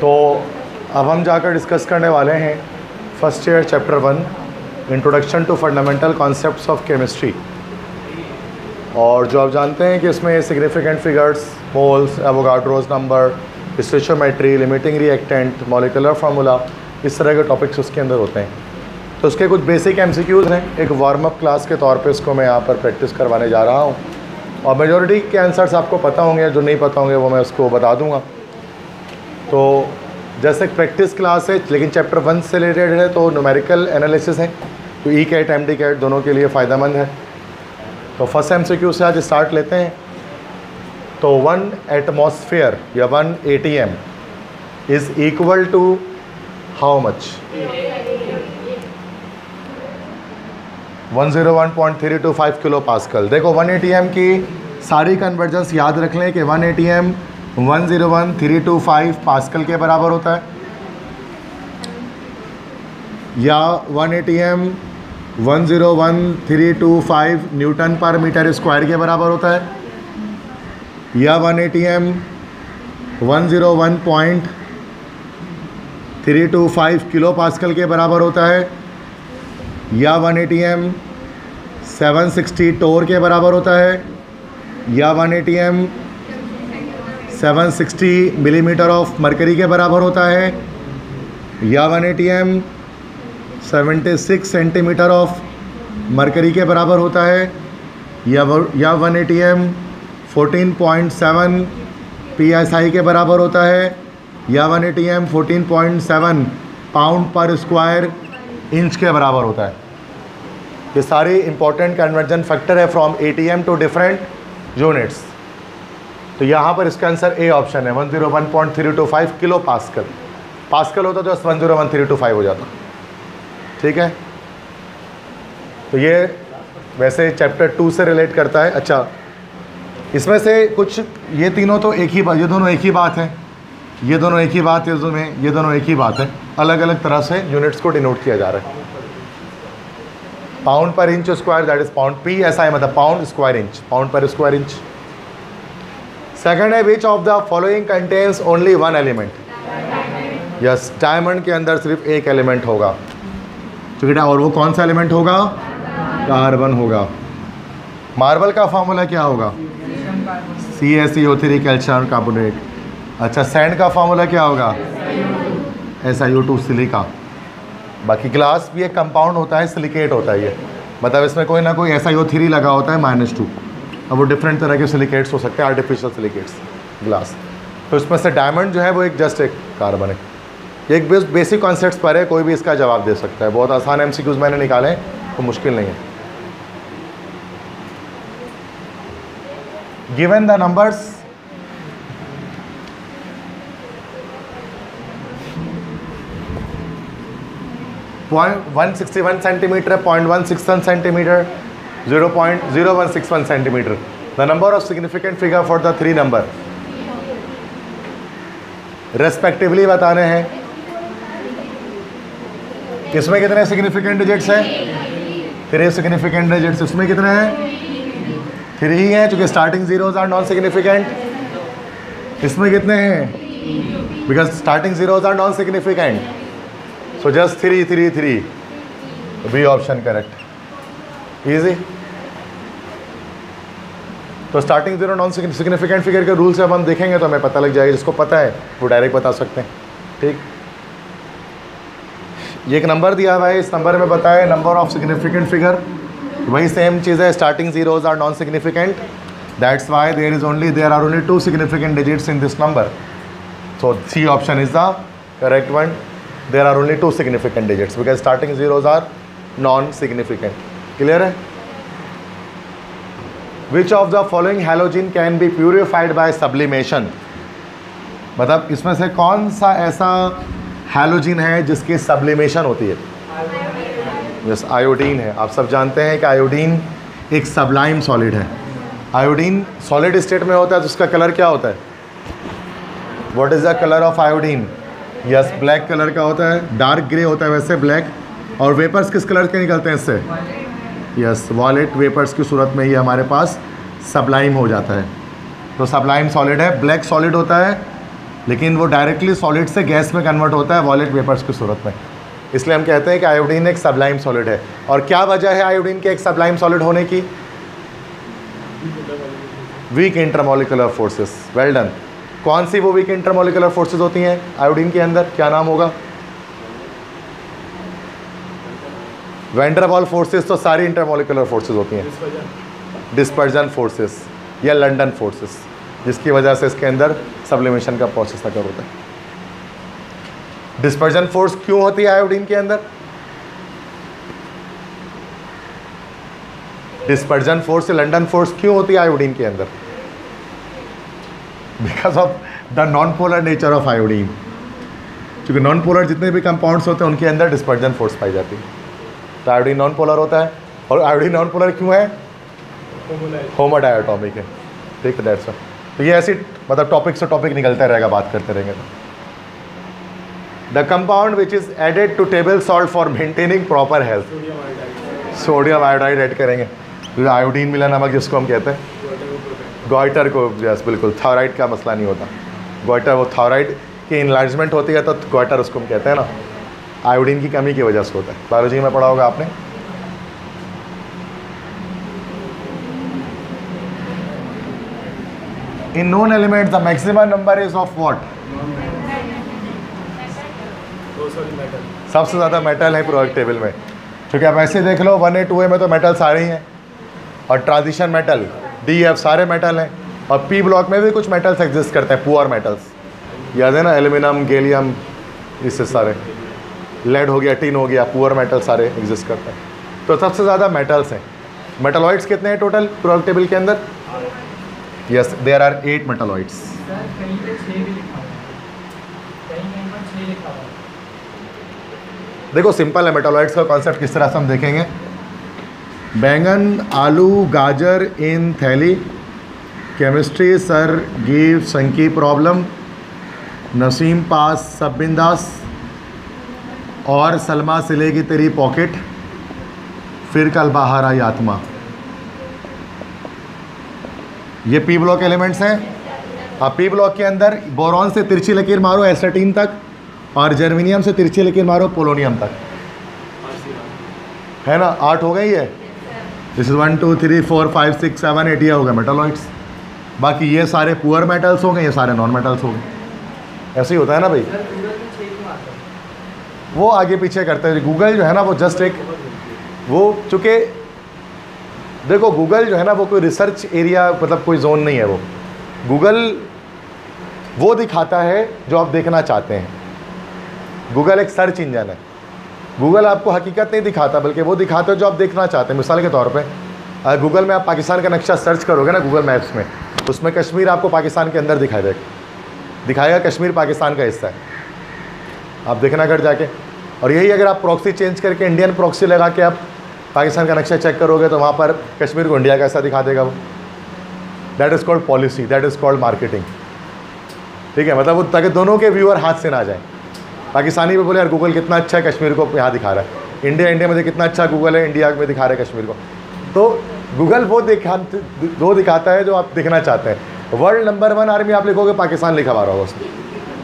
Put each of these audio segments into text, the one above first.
तो अब हम जाकर डिस्कस करने वाले हैं first year chapter 1 introduction to fundamental concepts of chemistry. और जो आप जानते हैं कि इसमें significant figures, moles, Avogadro's number, stoichiometry, limiting reactant, molecular formula, इस तरह के टॉपिक्स उसके अंदर होते हैं। तो उसके कुछ बेसिक एमसीक्यूज़ हैं। एक वार्म अप क्लास के तौर पे इसको मैं यहाँ पर प्रैक्टिस करवाने जा रहा हूँ और मेजॉरिटी के आंसर्स आपको पता होंगे, जो नहीं पता होंगे वो मैं उसको बता दूँगा। तो जैसे प्रैक्टिस क्लास है लेकिन चैप्टर 1 से रिलेटेड है, तो न्यूमेरिकल एनालिसिस है, तो E CAT M D CAT दोनों के लिए फ़ायदेमंद है। तो फर्स्ट एमसीक्यू से आज स्टार्ट लेते हैं। तो 1 एटमॉस्फेयर या 1 ATM is equal to how much? 101.325 kilo pascal. देखो 1 ATM की सारी कन्वर्जेंस याद रख लें कि 1 ATM 101.325 पास्कल के बराबर होता है, या 1 ATM 101.325 न्यूटन पर मीटर स्क्वायर के बराबर होता है, या 1 ATM 101.325 किलो पास्कल के बराबर होता है, या 1 ATM 760 टोर के बराबर होता है, या 1 ATM 760 मिलीमीटर ऑफ मरकरी के बराबर होता है, या 1 ATM 76 सेंटीमीटर ऑफ मरकरी के बराबर होता है, या 1 ATM 14.7 PSI के बराबर होता है, या 1 ATM 14.7 पाउंड पर स्क्वायर इंच के बराबर होता है। ये सारे इंपॉर्टेंट कन्वर्जन फैक्टर है from ATM to different units. तो यहाँ पर इसका आंसर ए ऑप्शन है, 101.325 किलो पास्कल। पास्कल होता तो 101.325 हो जाता। ठीक है, तो ये वैसे चैप्टर 2 से रिलेट करता है। अच्छा, इसमें से कुछ ये तीनों तो एक ही बात, ये दोनों एक ही बात है, ये दोनों एक ही बात है, ये दोनों एक ही बात है, अलग अलग तरह से यूनिट्स को डिनोट किया जा रहा है। पाउंड पर inch square, that is pound P, ऐसा है, मतलब पाउंड स्क्वायर इंच, पाउंड पर स्क्वायर इंच। सेकंड है, which of the following contains only one element? Yes, diamond के अंदर सिर्फ एक एलिमेंट होगा, ठीक है, और वो कौन सा एलिमेंट होगा? कार्बन होगा। मार्बल का फॉर्मूला क्या होगा? CaCO3 calcium carbonate. अच्छा, सैंड का फॉर्मूला क्या होगा? SiO2 silica. बाकी ग्लास भी एक कंपाउंड होता है, सिलिकेट होता है ये, मतलब इसमें कोई ना कोई SiO3 लगा होता है -2। अब वो डिफरेंट तरह के सिलिकेट्स हो सकते हैं, आर्टिफिशियल सिलिकेट्स ग्लास। तो इसमें से डायमंड जो है वो एक जस्ट एक कार्बन है। एक बेसिक कॉन्सेप्ट्स पर है, कोई भी इसका जवाब दे सकता है। बहुत आसान MCQs मैंने निकाले हैं, तो मुश्किल नहीं है। Given the numbers 0.161 centimetre, 0.161 centimetre, 0.0161 centimetre. The number of significant figure for the 3 number respectively बताने हैं। इसमें कितने सिग्निफिकेंट डिजिट्स हैं? 3 सिग्निफिकेंट डिजिट्स। इसमें कितने हैं? 3 ही हैं, चूँकि starting zeros are non significant. इसमें कितने हैं? Because starting zeros are non significant, so just 3 3 3, B option correct. Easy. तो starting zero non significant figure के रूल से अब हम देखेंगे तो हमें पता लग जाएगा। जिसको पता है वो डायरेक्ट बता सकते हैं। ठीक, ये एक नंबर दिया हुआ है, इस नंबर में बताया नंबर ऑफ सिग्निफिकेंट फिगर, वही सेम चीज़ है, starting zeros are non significant, that's why there are only 2 significant digits in this number. So C option is the correct one. There are only 2 significant digits because starting zeros are non significant. Clear है? Which of the following halogen can be purified by sublimation? मतलब इसमें से कौन सा ऐसा हैलोजिन है जिसकी sublimation होती है? यस, आयोडीन है। आप सब जानते हैं कि आयोडीन एक सबलाइम सॉलिड है। आयोडीन सॉलिड स्टेट में होता है तो उसका कलर क्या होता है? What is the colour of iodine? Yes, black colour का होता है, डार्क ग्रे होता है वैसे ब्लैक। और वेपर्स किस कलर के निकलते हैं इससे? यस, वॉलेट वेपर्स की सूरत में ये हमारे पास सबलाइम हो जाता है। तो सबलाइम सॉलिड है, ब्लैक सॉलिड होता है लेकिन वो डायरेक्टली सॉलिड से गैस में कन्वर्ट होता है वॉलेट वेपर्स की सूरत में। इसलिए हम कहते हैं कि आयोडीन एक सबलाइम सॉलिड है। और क्या वजह है आयोडीन के एक सबलाइम सॉलिड होने की? Weak intermolecular forces. Well done. कौन सी वो वीक इंटरमोलिकुलर फोर्सेस होती हैं आयोडीन के अंदर? क्या नाम होगा? वैन डर वाल फोर्सेस तो सारी इंटरमोलिकुलर फोर्सेस होती हैं। डिस्पर्जन फोर्सेस या लंडन फोर्सेस, जिसकी वजह से इसके अंदर सब्लिमेशन का प्रोसेस अगर होता है। डिस्पर्जन फोर्स क्यों होती है आयोडीन के अंदर? डिस्पर्जन फोर्स या लंडन फोर्स क्यों होती है आयोडीन के अंदर? Because of the non polar nature of iodine. क्योंकि नॉन पोलर जितने भी कंपाउंड्स होते हैं उनके अंदर डिस्पर्जन फोर्स पाई जाती है। तो आयोडीन नॉन पोलर होता है। और आयोडीन नॉन पोलर क्यों है? होमोडायटोमिक है। ठीक है, दैट्स व्हाई। तो ये ऐसी मतलब टॉपिक से टॉपिक निकलता रहेगा, बात करते रहेंगे। The compound which is added to table salt for maintaining proper health. Sodium iodide add करेंगे। आयोडीन मिला नमक जिसको हम कहते हैं गॉइटर को, यस बिल्कुल, थायराइड का मसला नहीं होता। गॉइटर वो थायराइड की इनलार्जमेंट होती है तो गॉइटर उसको हम कहते हैं ना, आयोडीन की कमी की वजह से होता है। बायोलॉजी में पढ़ा होगा आपने। In known elements the maximum number is of what? सबसे ज़्यादा मेटल है प्रोडक्ट टेबल में। क्योंकि आप ऐसे देख लो 1A 2A में तो मेटल सारे ही हैं, और ट्रांजिशन मेटल DF सारे मेटल हैं, और P ब्लॉक में भी कुछ मेटल्स एग्जिस्ट करते हैं, पुअर मेटल्स, याद है ना, एल्यूमिनियम, गैलियम, इससे सारे, लेड हो गया, टिन हो गया, पुअर मेटल सारे एग्जिस्ट करते हैं। तो सबसे ज़्यादा मेटल्स हैं। मेटलॉइड्स कितने हैं टोटल प्रोडक्ट टेबल के अंदर? Yes, there are 8 metalloids. देखो सिंपल है मेटलॉइड्स का कॉन्सेप्ट, किस तरह से हम देखेंगे। बैंगन, आलू, गाजर इन थैली। केमिस्ट्री सर गिव संकी प्रॉब्लम। नसीम पास सब बिंदास। और सलमा सिलेगी तेरी पॉकेट। फिर कल बाहर आई आत्मा। ये पी ब्लॉक एलिमेंट्स हैं। अब पी ब्लॉक के अंदर बोरॉन से तिरछी लकीर मारो एसिटीन तक, और जर्मेनियम से तिरछी लकीर मारो पोलोनियम तक, है ना। 8 हो गई है। दिस इज 1 2 3 4 5 6 7 8, ये हो गए मेटलॉइड्स। बाकी ये सारे पुअर मेटल्स हो गए, ये सारे नॉन मेटल्स हो गए। ऐसे ही होता है ना भाई, वो आगे पीछे करते हैं। गूगल जो है ना वो जस्ट एक वो, चूँकि देखो गूगल जो है ना वो कोई रिसर्च एरिया मतलब कोई जोन नहीं है। वो गूगल वो दिखाता है जो आप देखना चाहते हैं। गूगल एक सर्च इंजन है। गूगल आपको हकीकत नहीं दिखाता, बल्कि वो दिखाता है जो आप देखना चाहते हैं। मिसाल के तौर पे गूगल में आप पाकिस्तान का नक्शा सर्च करोगे ना गूगल मैप्स में, उसमें कश्मीर आपको पाकिस्तान के अंदर दिखाएगा कश्मीर पाकिस्तान का हिस्सा है। आप देखना कर जाके। और यही अगर आप प्रॉक्सी चेंज करके इंडियन प्रॉक्सी लगा के आप पाकिस्तान का नक्शा चेक करोगे तो वहाँ पर कश्मीर को इंडिया का ऐसा दिखा देगा वो। That is called policy, that is called marketing. ठीक है, मतलब वो ताकि दोनों के व्यूअर हाथ से ना जाए। पाकिस्तानी भी बोले यार गूगल कितना अच्छा है, कश्मीर को यहाँ दिखा रहा है। इंडिया में कितना अच्छा गूगल है, इंडिया में दिखा रहा है कश्मीर को। तो गूगल वो दिखाता है जो आप देखना चाहते हैं। वर्ल्ड नंबर 1 आर्मी आप लिखोगे, पाकिस्तान लिखा हुआ होगा उसमें,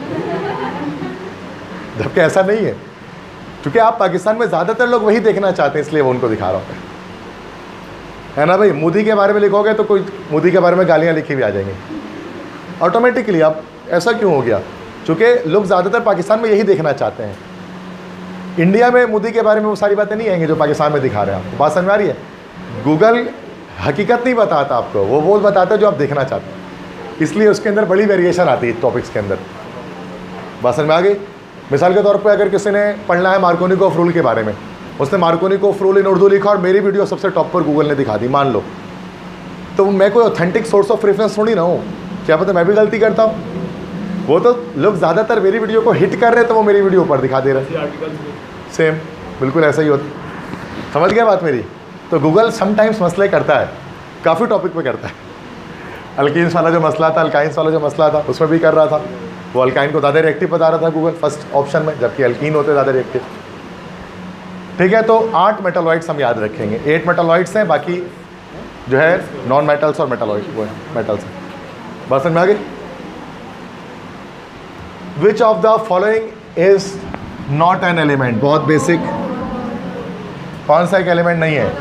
जबकि ऐसा नहीं है। क्योंकि आप पाकिस्तान में ज़्यादातर लोग वही देखना चाहते हैं, इसलिए वो उनको दिखा रहा होता है ना भाई। मोदी के बारे में लिखोगे तो कोई मोदी के बारे में गालियाँ लिखी भी आ जाएंगी ऑटोमेटिकली। आप ऐसा क्यों हो गया? क्योंकि लोग ज़्यादातर पाकिस्तान में यही देखना चाहते हैं। इंडिया में मोदी के बारे में वो सारी बातें नहीं आएंगी जो पाकिस्तान में दिखा रहे हैं। आपको बात समझ आ रही है? गूगल हकीकत नहीं बताता आपको, वो बताता है जो आप देखना चाहते हैं। इसलिए उसके अंदर बड़ी वेरिएशन आती है टॉपिक्स के अंदर। बात समझ में आ गई? मिसाल के तौर पे अगर किसी ने पढ़ना है मार्कोनिकोव रूल के बारे में, उसने मार्कोनिकोव रूल इन उर्दू लिखा और मेरी वीडियो सबसे टॉप पर गूगल ने दिखा दी, मान लो, तो मैं कोई ऑथेंटिक सोर्स ऑफ रेफरेंस थोड़ी ना हूँ। क्या पता मैं भी गलती करता हूँ। वो तो लोग ज़्यादातर मेरी वीडियो को हिट कर रहे हैं तो वो मेरी वीडियो ऊपर दिखा दे रहे हैं। सेम बिल्कुल ऐसा ही होता। समझ गया बात मेरी? तो गूगल समटाइम्स मसले करता है, काफ़ी टॉपिक पे करता है। अल्कीन्स वाला जो मसला था, अल्काइंस वाला जो मसला था, उसमें भी कर रहा था। वो अल्काइन को ज़्यादा रिएक्टिव बता रहा था गूगल फर्स्ट ऑप्शन में, जबकि अल्कीन होते ज़्यादा रिएक्टिव। ठीक है, तो 8 मेटलॉइड्स हम याद रखेंगे। 8 मेटलॉइड्स हैं, बाकी जो है नॉन मेटल्स और मेटलॉइड वो है मेटल्स हैं। बस समझ में आ गई? Which of the following is not an element? बहुत बेसिक, कौन सा एक एलिमेंट नहीं है?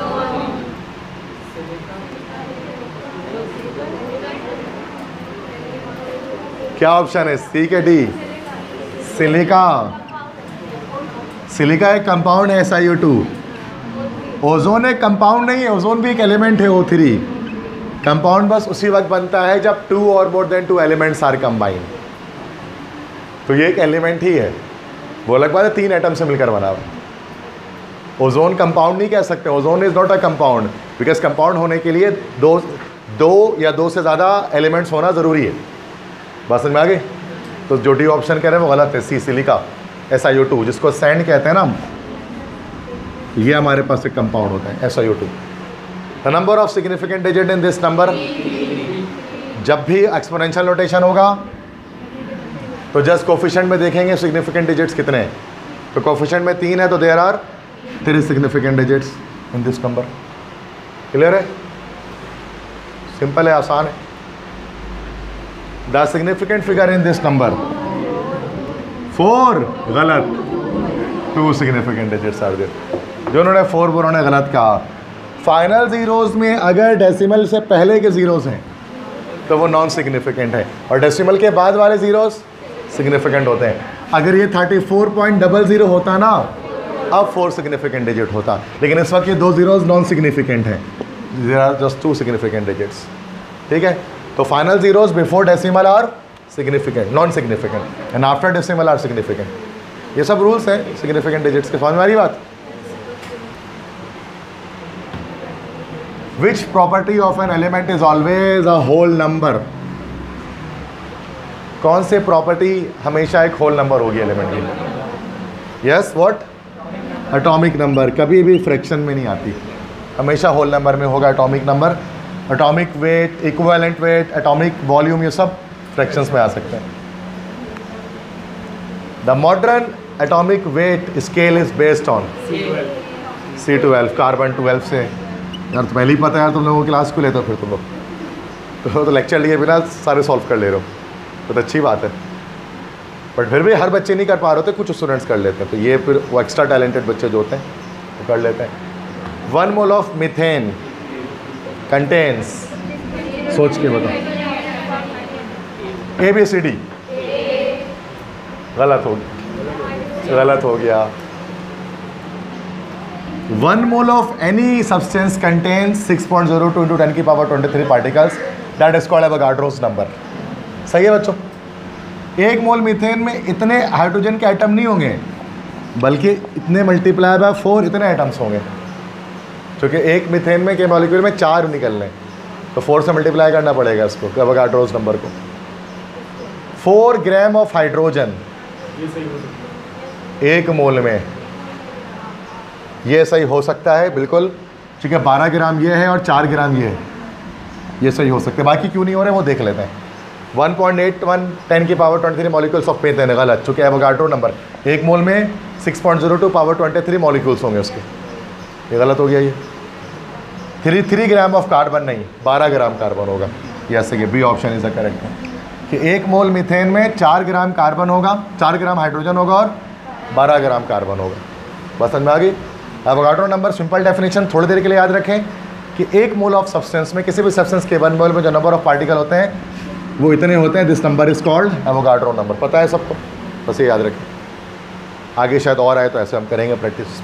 क्या ऑप्शन है? सी के डी? सिलिका। सिलिका एक कंपाउंड है SiO2। ओजोन एक कंपाउंड नहीं है, ओजोन भी एक एलिमेंट है O3। कंपाउंड बस उसी वक्त बनता है जब 2 और more than 2 elements are combined. तो ये एक एलिमेंट ही है, वो अलग बात है 3 एटम से मिलकर बना हुआ। ओजोन कंपाउंड नहीं कह सकते, ozone is not a compound, because compound होने के लिए दो या दो से ज़्यादा एलिमेंट्स होना ज़रूरी है। बात समझ में आ गई? तो जो डी ऑप्शन कह रहे हैं वो गलत है, सी सिलिका SiO2, जिसको सैंड कहते हैं ना, ये हमारे पास एक कंपाउंड होता है SiO2। The number of significant digit in this number, जब भी एक्सपोनेंशियल नोटेशन होगा तो जस्ट कोफिशिएंट में देखेंगे सिग्निफिकेंट डिजिट्स कितने हैं। तो कोफिशिएंट में 3 है तो there are 3 significant digits in this number. Clear है? सिंपल है, आसान है। The significant figure in this number 4, गलत। 2 सिग्निफिकेंट डिजिट्स आर देयर। जो उन्होंने 4 बोला उन्होंने गलत कहा। फाइनल जीरोस में अगर डेसिमल से पहले के जीरोस हैं तो वो नॉन सिग्निफिकेंट है, और डेसिमल के बाद वाले जीरोस सिग्निफिकेंट होते हैं। अगर ये 34.00 होता ना, अब 4 सिग्निफिकेंट डिजिट होता, लेकिन इस वक्त ये 2 जीरोस नॉन सिग्निफिकेंट हैं। There are just 2 significant digits. ठीक है? तो final zeros before decimal are significant, non significant, and after decimal are significant. ये सब रूल्स हैं सिग्निफिकेंट डिजिट्स के। समझ में आ रही बात? Which property of an element is always a whole number? कौन से प्रॉपर्टी हमेशा एक होल नंबर होगी एलिमेंट की? Yes, what? एटॉमिक नंबर कभी भी फ्रैक्शन में नहीं आती, हमेशा होल नंबर में होगा। Atomic number, atomic weight, equivalent weight, atomic volume, ये सब फ्रैक्शंस में आ सकते हैं। The modern atomic weight scale is based on C12, carbon 12 से। यार तो पहले ही पता है यार, तुम लोगों की क्लास को लेते हो फिर तुम लोग तो लेक्चर लिए बिना सारे सॉल्व कर ले रहे हो, तो अच्छी बात है। बट फिर भी हर बच्चे नहीं कर पा रहे होते, कुछ स्टूडेंट्स कर लेते हैं, तो ये फिर वो एक्स्ट्रा टैलेंटेड बच्चे जो होते हैं वो कर लेते हैं। 1 मोल ऑफ मीथेन कंटेन्स, सोच के बताओ, ABCD? गलत हो गया। 1 mole of any substance contains 6.02 × 10⁻23 particles, that is called Avogadro's number. सही है बच्चों? 1 मोल मीथेन में इतने हाइड्रोजन के आइटम नहीं होंगे, बल्कि इतने मल्टीप्लाई बाय 4 इतने आइटम्स होंगे, क्योंकि एक मीथेन में के मॉलिक्यूल में 4 निकलने, तो 4 से मल्टीप्लाई करना पड़ेगा इसको, एवोगाड्रोस नंबर को। 4 ग्राम ऑफ हाइड्रोजन 1 मोल में, ये सही हो सकता है बिल्कुल, ठीक है। 12 ग्राम ये है और 4 ग्राम ये है, ये सही हो सकते हैं। बाकी क्यों नहीं हो रहे वो देख लेते हैं। 1.81 10⁻23 मॉलिक्यूल्स ऑफ मीथेन, गलत, चूँकि एवोगाड्रो नंबर 1 मोल में 6.02 × 10⁻23 मॉलिक्यूल्स होंगे उसके, ये गलत हो गया। ये 3 ग्राम ऑफ कार्बन नहीं, 12 ग्राम कार्बन होगा। जैसे कि B option is the correct है कि 1 मोल मीथेन में 4 ग्राम कार्बन होगा, 4 ग्राम हाइड्रोजन होगा और 12 ग्राम कार्बन होगा। बस समझ में आ गई? एवोगाड्रो नंबर सिंपल डेफिनेशन थोड़ी देर के लिए याद रखें कि 1 मोल ऑफ सब्सटेंस में, किसी भी सब्सटेंस के 1 मोल में जो नंबर ऑफ पार्टिकल होते हैं वो इतने होते हैं। This number is called Avogadro number. पता है सबको? बस ये याद रखें। आगे शायद और आए तो ऐसे हम करेंगे प्रैक्टिस।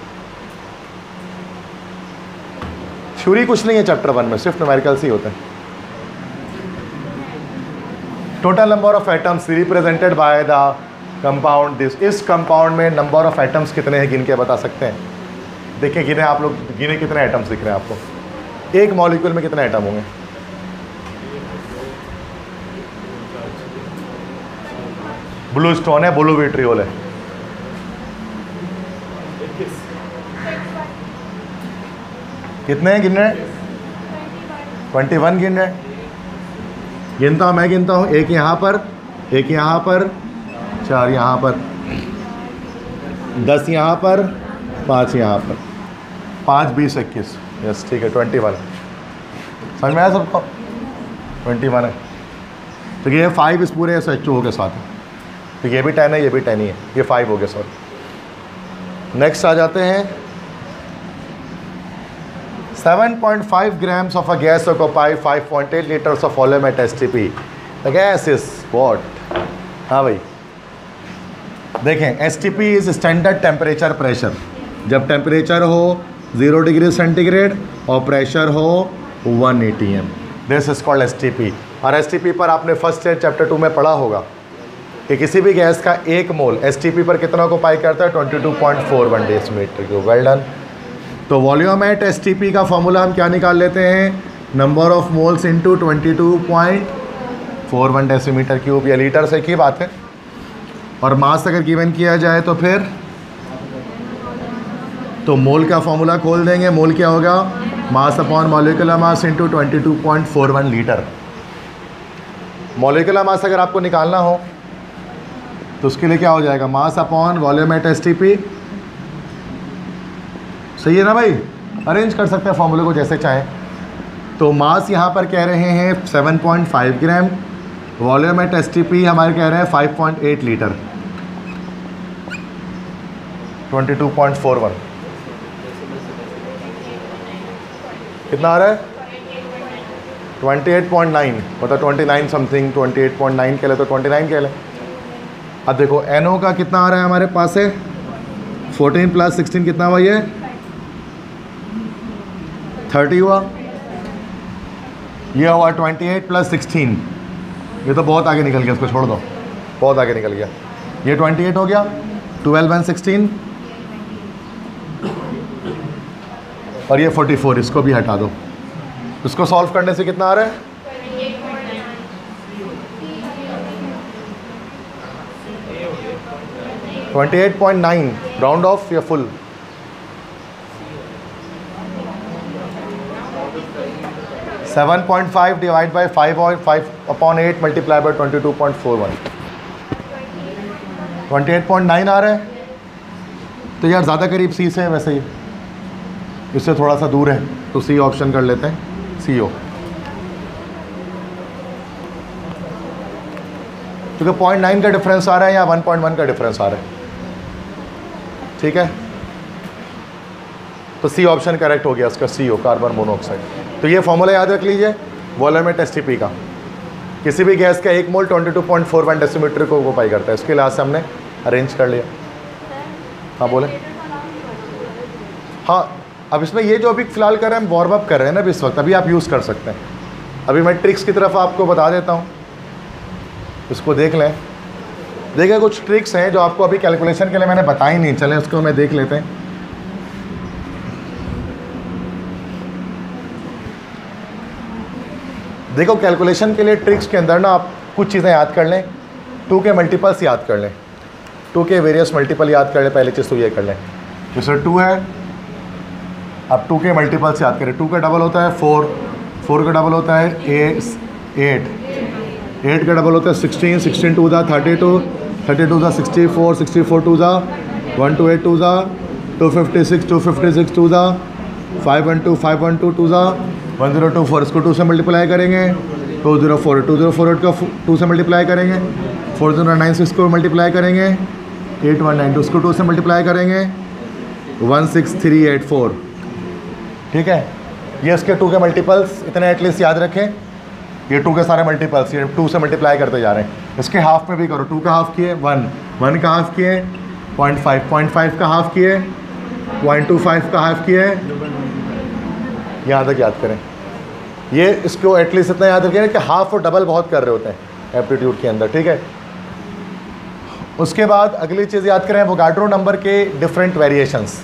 थ्योरी कुछ नहीं है चैप्टर 1 में, सिर्फ न्यूमेरिकल्स ही होते हैं। Total number of atoms represented by the compound this. इस कंपाउंड में नंबर ऑफ एटम्स कितने हैं गिन के बता सकते हैं? देखिए गिने आप लोग, गिने कितने एटम्स दिख रहे हैं आपको? एक मॉलिक्यूल में कितने एटम होंगे? ब्लू स्टोन है, ब्लू विट्रियोल है, कितने हैं गिन रहे हैं? 21 गिन रहे हैं। गिनता हूँ, मैं गिनता हूँ। एक यहाँ पर, एक यहाँ पर, 4 यहाँ पर, 10 यहाँ पर, 5 यहाँ पर, 5, 20, 21, यस ठीक है 21। समझ में आया सबको? 21 है। तो ये 5 इस पूरे SHO के साथ है। तो ये भी 10 है, ये भी 10 ही है, ये 5 हो गया सॉरी। नेक्स्ट आ जाते हैं 7.5 grams of a gas occupy 5.8 liters of volume at STP. The gas is what? हाँ भाई देखें, STP is standard temperature pressure. जब टेम्परेचर हो 0 डिग्री सेंटीग्रेड और प्रेशर हो 1 atm, this is called STP। और STP पर आपने फर्स्ट ईयर चैप्टर 2 में पढ़ा होगा कि किसी भी गैस का 1 मोल STP पर कितना को पाई करता है 22.41 डेसीमीटर क्यूब। Well done. तो वॉल्यूम एट STP का फॉर्मूला हम क्या निकाल लेते हैं, number of moles into 22.41 decimetre cube, या लीटर से की बात है। और मास अगर गिवन किया जाए तो फिर तो मोल का फॉर्मूला खोल देंगे, मोल क्या होगा, mass upon molecular mass into 22.41 litre. Molecular mass अगर आपको निकालना हो तो उसके लिए क्या हो जाएगा, mass upon volume at STP। सही है ना भाई, अरेंज कर सकते हैं फॉर्मूले को जैसे चाहें। तो मास यहाँ पर कह रहे हैं 7.5 ग्राम, वॉल्यूम एट STP हमारे कह रहे हैं 5.8 लीटर, 22.41 कितना आ रहा है 28.9, मतलब 29 समथिंग, 28.9 के लिए तो 29 के लिए। अब देखो NO का कितना आ रहा है हमारे पास है 14 + 16 कितना हुआ, ये 30 हुआ, ये हुआ 28 + 16, ये तो बहुत आगे निकल गया, इसको छोड़ दो, बहुत आगे निकल गया। ये 28 हो गया, 12 + 16, और ये 44, इसको भी हटा दो। इसको सॉल्व करने से कितना आ रहा है 28.9, राउंड ऑफ या full, 7.5 divide by 5/8 multiply by 22.41, 28.9 आ रहा है। तो यार ज़्यादा करीब सी से है, वैसे ही इससे थोड़ा सा दूर है, तो सी ऑप्शन कर लेते हैं, CO। क्योंकि 0.9 का डिफरेंस आ रहा है या 1.1 का डिफरेंस आ रहा है, ठीक है। तो सी ऑप्शन करेक्ट हो गया उसका, CO कार्बन मोनोऑक्साइड। तो ये फॉर्मूला याद रख लीजिए वॉल्यूम एट STP का। किसी भी गैस का 1 मोल 22.41 डेसीमीटर को पाई करता है, इसके लिहाज से हमने अरेंज कर लिया। हाँ बोले। हाँ अब इसमें ये जो अभी फ़िलहाल कर रहे हैं हम वार्म अप कर रहे हैं ना अभी इस वक्त, अभी आप यूज़ कर सकते हैं। अभी मैं ट्रिक्स की तरफ आपको बता देता हूँ, इसको देख लें। देखिए कुछ ट्रिक्स हैं जो आपको अभी कैलकुलेशन के लिए मैंने बताई नहीं, चलें उसको मैं देख लेते हैं। देखो कैलकुलेशन के लिए ट्रिक्स के अंदर ना आप कुछ चीज़ें याद कर लें, 2 के मल्टीपल्स याद कर लें, 2 के वेरियस मल्टीपल याद कर लें। पहली चीज़ तो ये कर लें, जैसे 2 है, अब 2 के मल्टीपल्स याद करें। 2 का डबल होता है 4, 4 का डबल होता है 8, 8 का डबल होता है 16, 16 2 ज़ा 32, 32 ज़ा 64, 64 2 ज़ा 128 2 ज़ा 256, 256 2 ज़ा 512, 512 2 ज़ा 1024, इसको 2 से मल्टीप्लाई करेंगे, 204, 2048 का 2 से मल्टीप्लाई करेंगे, 4096 को मल्टीप्लाई करेंगे, 8192 उसको 2 से मल्टीप्लाई करेंगे, 16384, ठीक है। ये इसके 2 के मल्टीपल्स इतने एटलीस्ट याद रखें, ये 2 के सारे मल्टीपल्स ये 2 से मल्टीप्लाई करते जा रहे हैं। इसके हाफ में भी करो, 2 का हाफ किए 1, 1 का हाफ किए 0.5, 0.5 का हाफ किए 0.25 का हाफ किए, यहाँ तक याद करें। ये इसको एटलीस्ट इतना याद रखें कि हाफ और डबल बहुत कर रहे होते हैं एप्टीट्यूड के अंदर, ठीक है। उसके बाद अगली चीज़ याद करें, वोगाड्रो नंबर के डिफरेंट वेरिएशंस।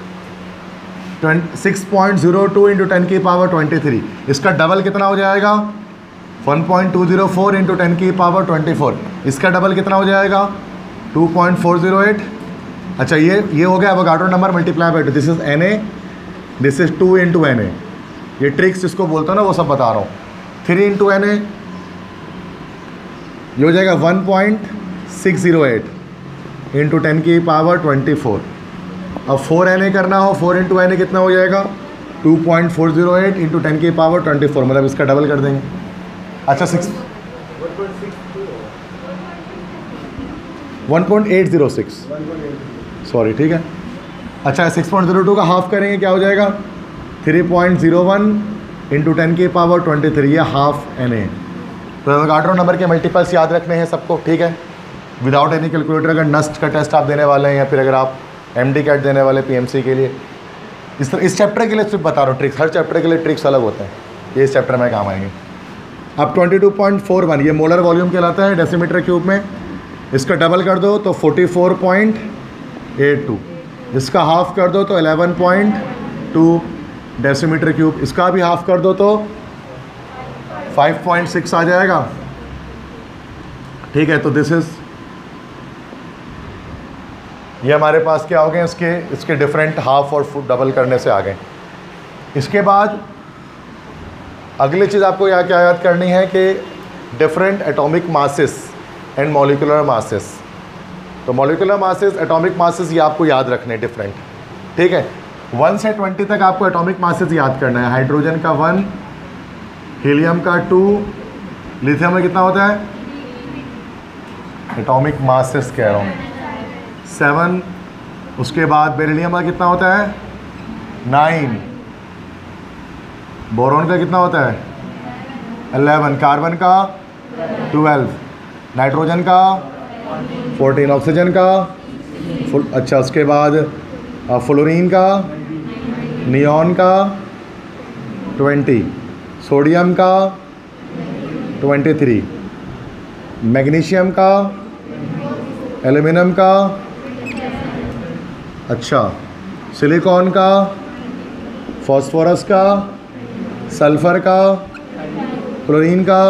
6.02 इंटू 10 की पावर 23, इसका डबल कितना हो जाएगा 1.204 इंटू 10 की पावर 24, इसका डबल कितना हो जाएगा 2.408। अच्छा ये हो गया Avogadro number multiply by 2, this is Na, this is 2 into Na। ये ट्रिक्स जिसको बोलते हो ना वो सब बता रहा हूँ। 3 इंटू Na ये हो जाएगा 1.608 इंटू 10 की पावर 24। अब 4 Na करना हो, 4 इंटू Na कितना हो जाएगा 2.408 इंटू 10 की पावर 24, मतलब इसका डबल कर देंगे। अच्छा 6 1.806 सॉरी, ठीक है। अच्छा 6.02 का हाफ करेंगे क्या हो जाएगा? 3.01 इंटू 10 की पावर 23, ये हाफ NA। तो एवोगाड्रो नंबर के मल्टीपल्स याद रखने हैं सबको, ठीक है, विदाउट एनी कैलकुलेटर। अगर नस्ट का टेस्ट आप देने वाले हैं या फिर अगर आप MD कैट देने वाले PMC के लिए, इस चैप्टर के लिए सिर्फ बता रहा हूँ ट्रिक्स, हर चैप्टर के लिए ट्रिक्स अलग होते हैं, ये इस चैप्टर में काम आएंगे। अब 22.41 ये मोलर वॉल्यूम कहलाता है डेसीमीटर क्यूब में, इसका डबल कर दो तो 44.82, इसका हाफ कर दो तो 11.2 डेसीमीटर क्यूब, इसका भी हाफ कर दो तो 5.6 आ जाएगा, ठीक है। तो दिस इज़, ये हमारे पास क्या हो गए, इसके डिफरेंट हाफ और फुट डबल करने से आ गए। इसके बाद अगली चीज़ आपको क्या याद करनी है कि different atomic masses and molecular masses. तो मॉलिक्यूलर मासेस, एटॉमिक मासेस, ये आपको याद रखने डिफरेंट, ठीक है। 1 से 20 तक आपको एटॉमिक मासेस याद करना है। हाइड्रोजन का 1, हीलियम का 2, लिथियम में कितना होता है, एटॉमिक मासेस कह रहा हूँ 7, उसके बाद बेरिलियम का कितना होता है 9, बोरॉन का कितना होता है 11, कार्बन का 12, नाइट्रोजन का 14, ऑक्सीजन का अच्छा, उसके बाद फ्लोरीन का, नियॉन का 20, सोडियम का 23, मैग्नीशियम का, एल्यूमिनियम का, अच्छा सिलिकॉन का, फॉस्फोरस का, सल्फर का, क्लोरीन का,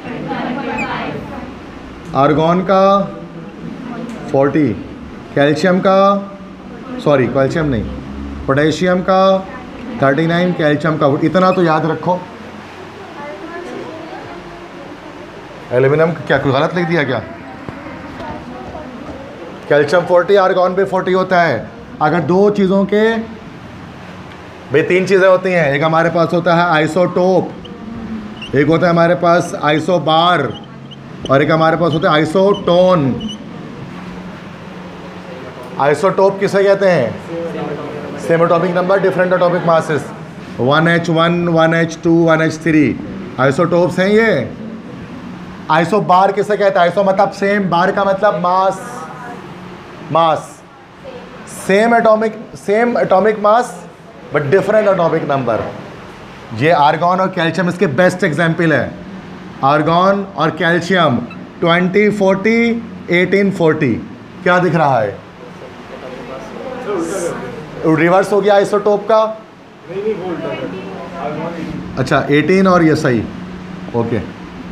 आर्गॉन का 40, कैल्शियम का, सॉरी कैल्शियम नहीं, पोटेशियम का 39, कैल्शियम का, इतना तो याद रखो। एल्यूमिनियम क्या कुछ गलत लिख दिया क्या? कैल्शियम 40, आर्गॉन पे 40 होता है। अगर दो चीज़ों के भाई 3 चीज़ें होती हैं, एक हमारे पास होता है आइसोटोप, एक होता है हमारे पास आइसोबार, और एक हमारे पास होता है आइसोटोन। आइसोटोप किसे कहते हैं? Same atomic number, different atomic masses, 1H1, 1H2, 1H3 isotopes हैं ये। आइसोबार किसे कहते हैं? आइसो मतलब सेम, बार का मतलब mass, mass same atomic mass but different atomic number. ये आर्गॉन और कैल्शियम इसके बेस्ट एग्जाम्पल है। आर्गॉन और कैल्शियम 20, 40, 18, 40 क्या दिख रहा है? रिवर्स हो गया आइसोटोप का, अच्छा 18 और ये सही, ओके।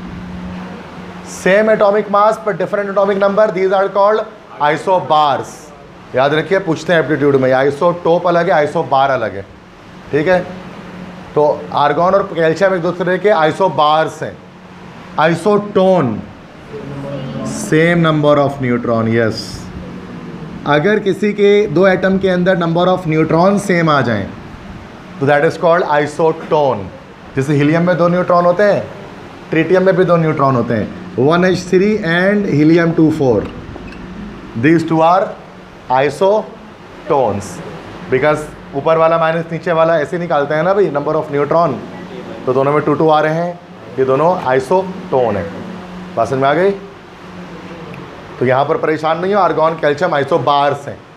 सेम एटॉमिक मास पर different atomic number, these are called isobars. याद रखिए, पूछते हैं एप्टीट्यूड में, आइसोटोप अलग है, आइसोबार अलग है, ठीक है। तो आर्गॉन और कैल्शियम एक दूसरे के आइसोबार्स हैं। Isotone same number of neutron, yes. अगर किसी के 2 एटम के अंदर नंबर ऑफ न्यूट्रॉन सेम आ जाएं तो दैट इज कॉल्ड आइसोटोन। जैसे हीलियम में 2 न्यूट्रॉन होते हैं, ट्रिटियम में भी 2 न्यूट्रॉन होते हैं, 1H3 and helium, these 2 are isotones. Because ऊपर वाला माइनस नीचे वाला ऐसे निकालते हैं ना भाई, नंबर ऑफ न्यूट्रॉन, तो दोनों में 2 आ रहे हैं, ये दोनों आइसोटोन है। बात समझ में आ गई? तो यहाँ पर परेशान नहीं हो, आर्गॉन कैल्शियम आइसोबार्स हैं।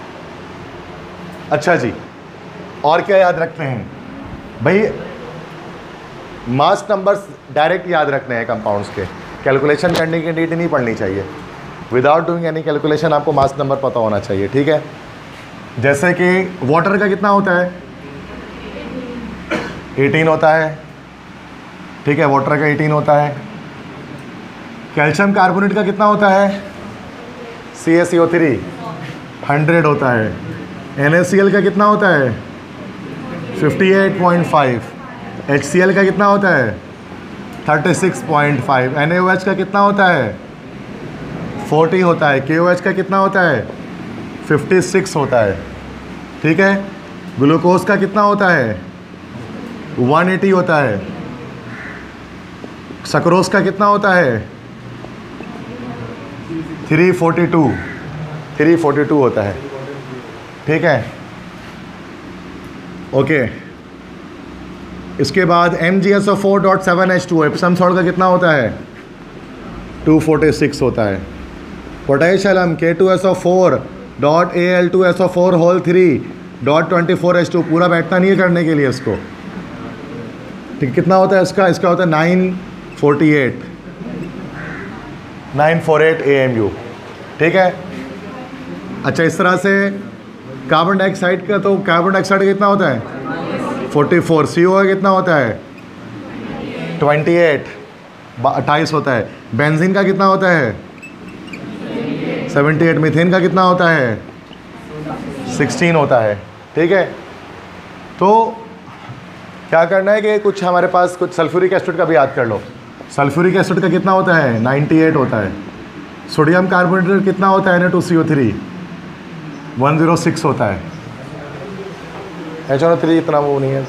अच्छा जी, और क्या याद रखते हैं भाई? मास नंबर्स डायरेक्ट याद रखने हैं कंपाउंड्स के, कैलकुलेशन करने की नीड नहीं पड़नी चाहिए। विदाउट डूइंग एनी कैलकुलेशन आपको मास नंबर पता होना चाहिए, ठीक है। जैसे कि वाटर का कितना होता है? 18 होता है, ठीक है, वाटर का 18 होता है। कैल्शियम कार्बोनेट का कितना होता है? CaCO3 100 होता है। NaCl का कितना होता है? 58.5। HCl का कितना होता है? 36.5। NaOH का कितना होता है? 40 होता है। KOH का कितना होता है? 56 होता है, ठीक है। ग्लूकोज का कितना होता है? 180 होता है। सक्रोज का कितना होता है? 342 होता है, ठीक है। ओके, इसके बाद MgSO4.7H2O एप्सम सॉल्ट का कितना होता है? 246 होता है। पोटेशियम K2SO4.Al2SO4 पूरा बैठता नहीं है करने के लिए इसको, ठीक। कितना होता है इसका? इसका होता है 948 AMU, ठीक है। अच्छा, इस तरह से कार्बन डाइऑक्साइड का, तो कार्बन डाइऑक्साइड का कितना होता है? 44। CO का कितना होता है? 28 होता है। बेंजीन का कितना होता है? 78। मीथेन का कितना होता है? 16 होता है, ठीक है। तो क्या करना है कि कुछ हमारे पास कुछ सल्फ्यूरिक एसिड का भी याद कर लो। सल्फ्यूरिक एसिड का कितना होता है? 98 होता है। सोडियम कार्बोनेट कितना होता है? Na2CO3 106 होता है। HNO3 इतना वो नहीं है।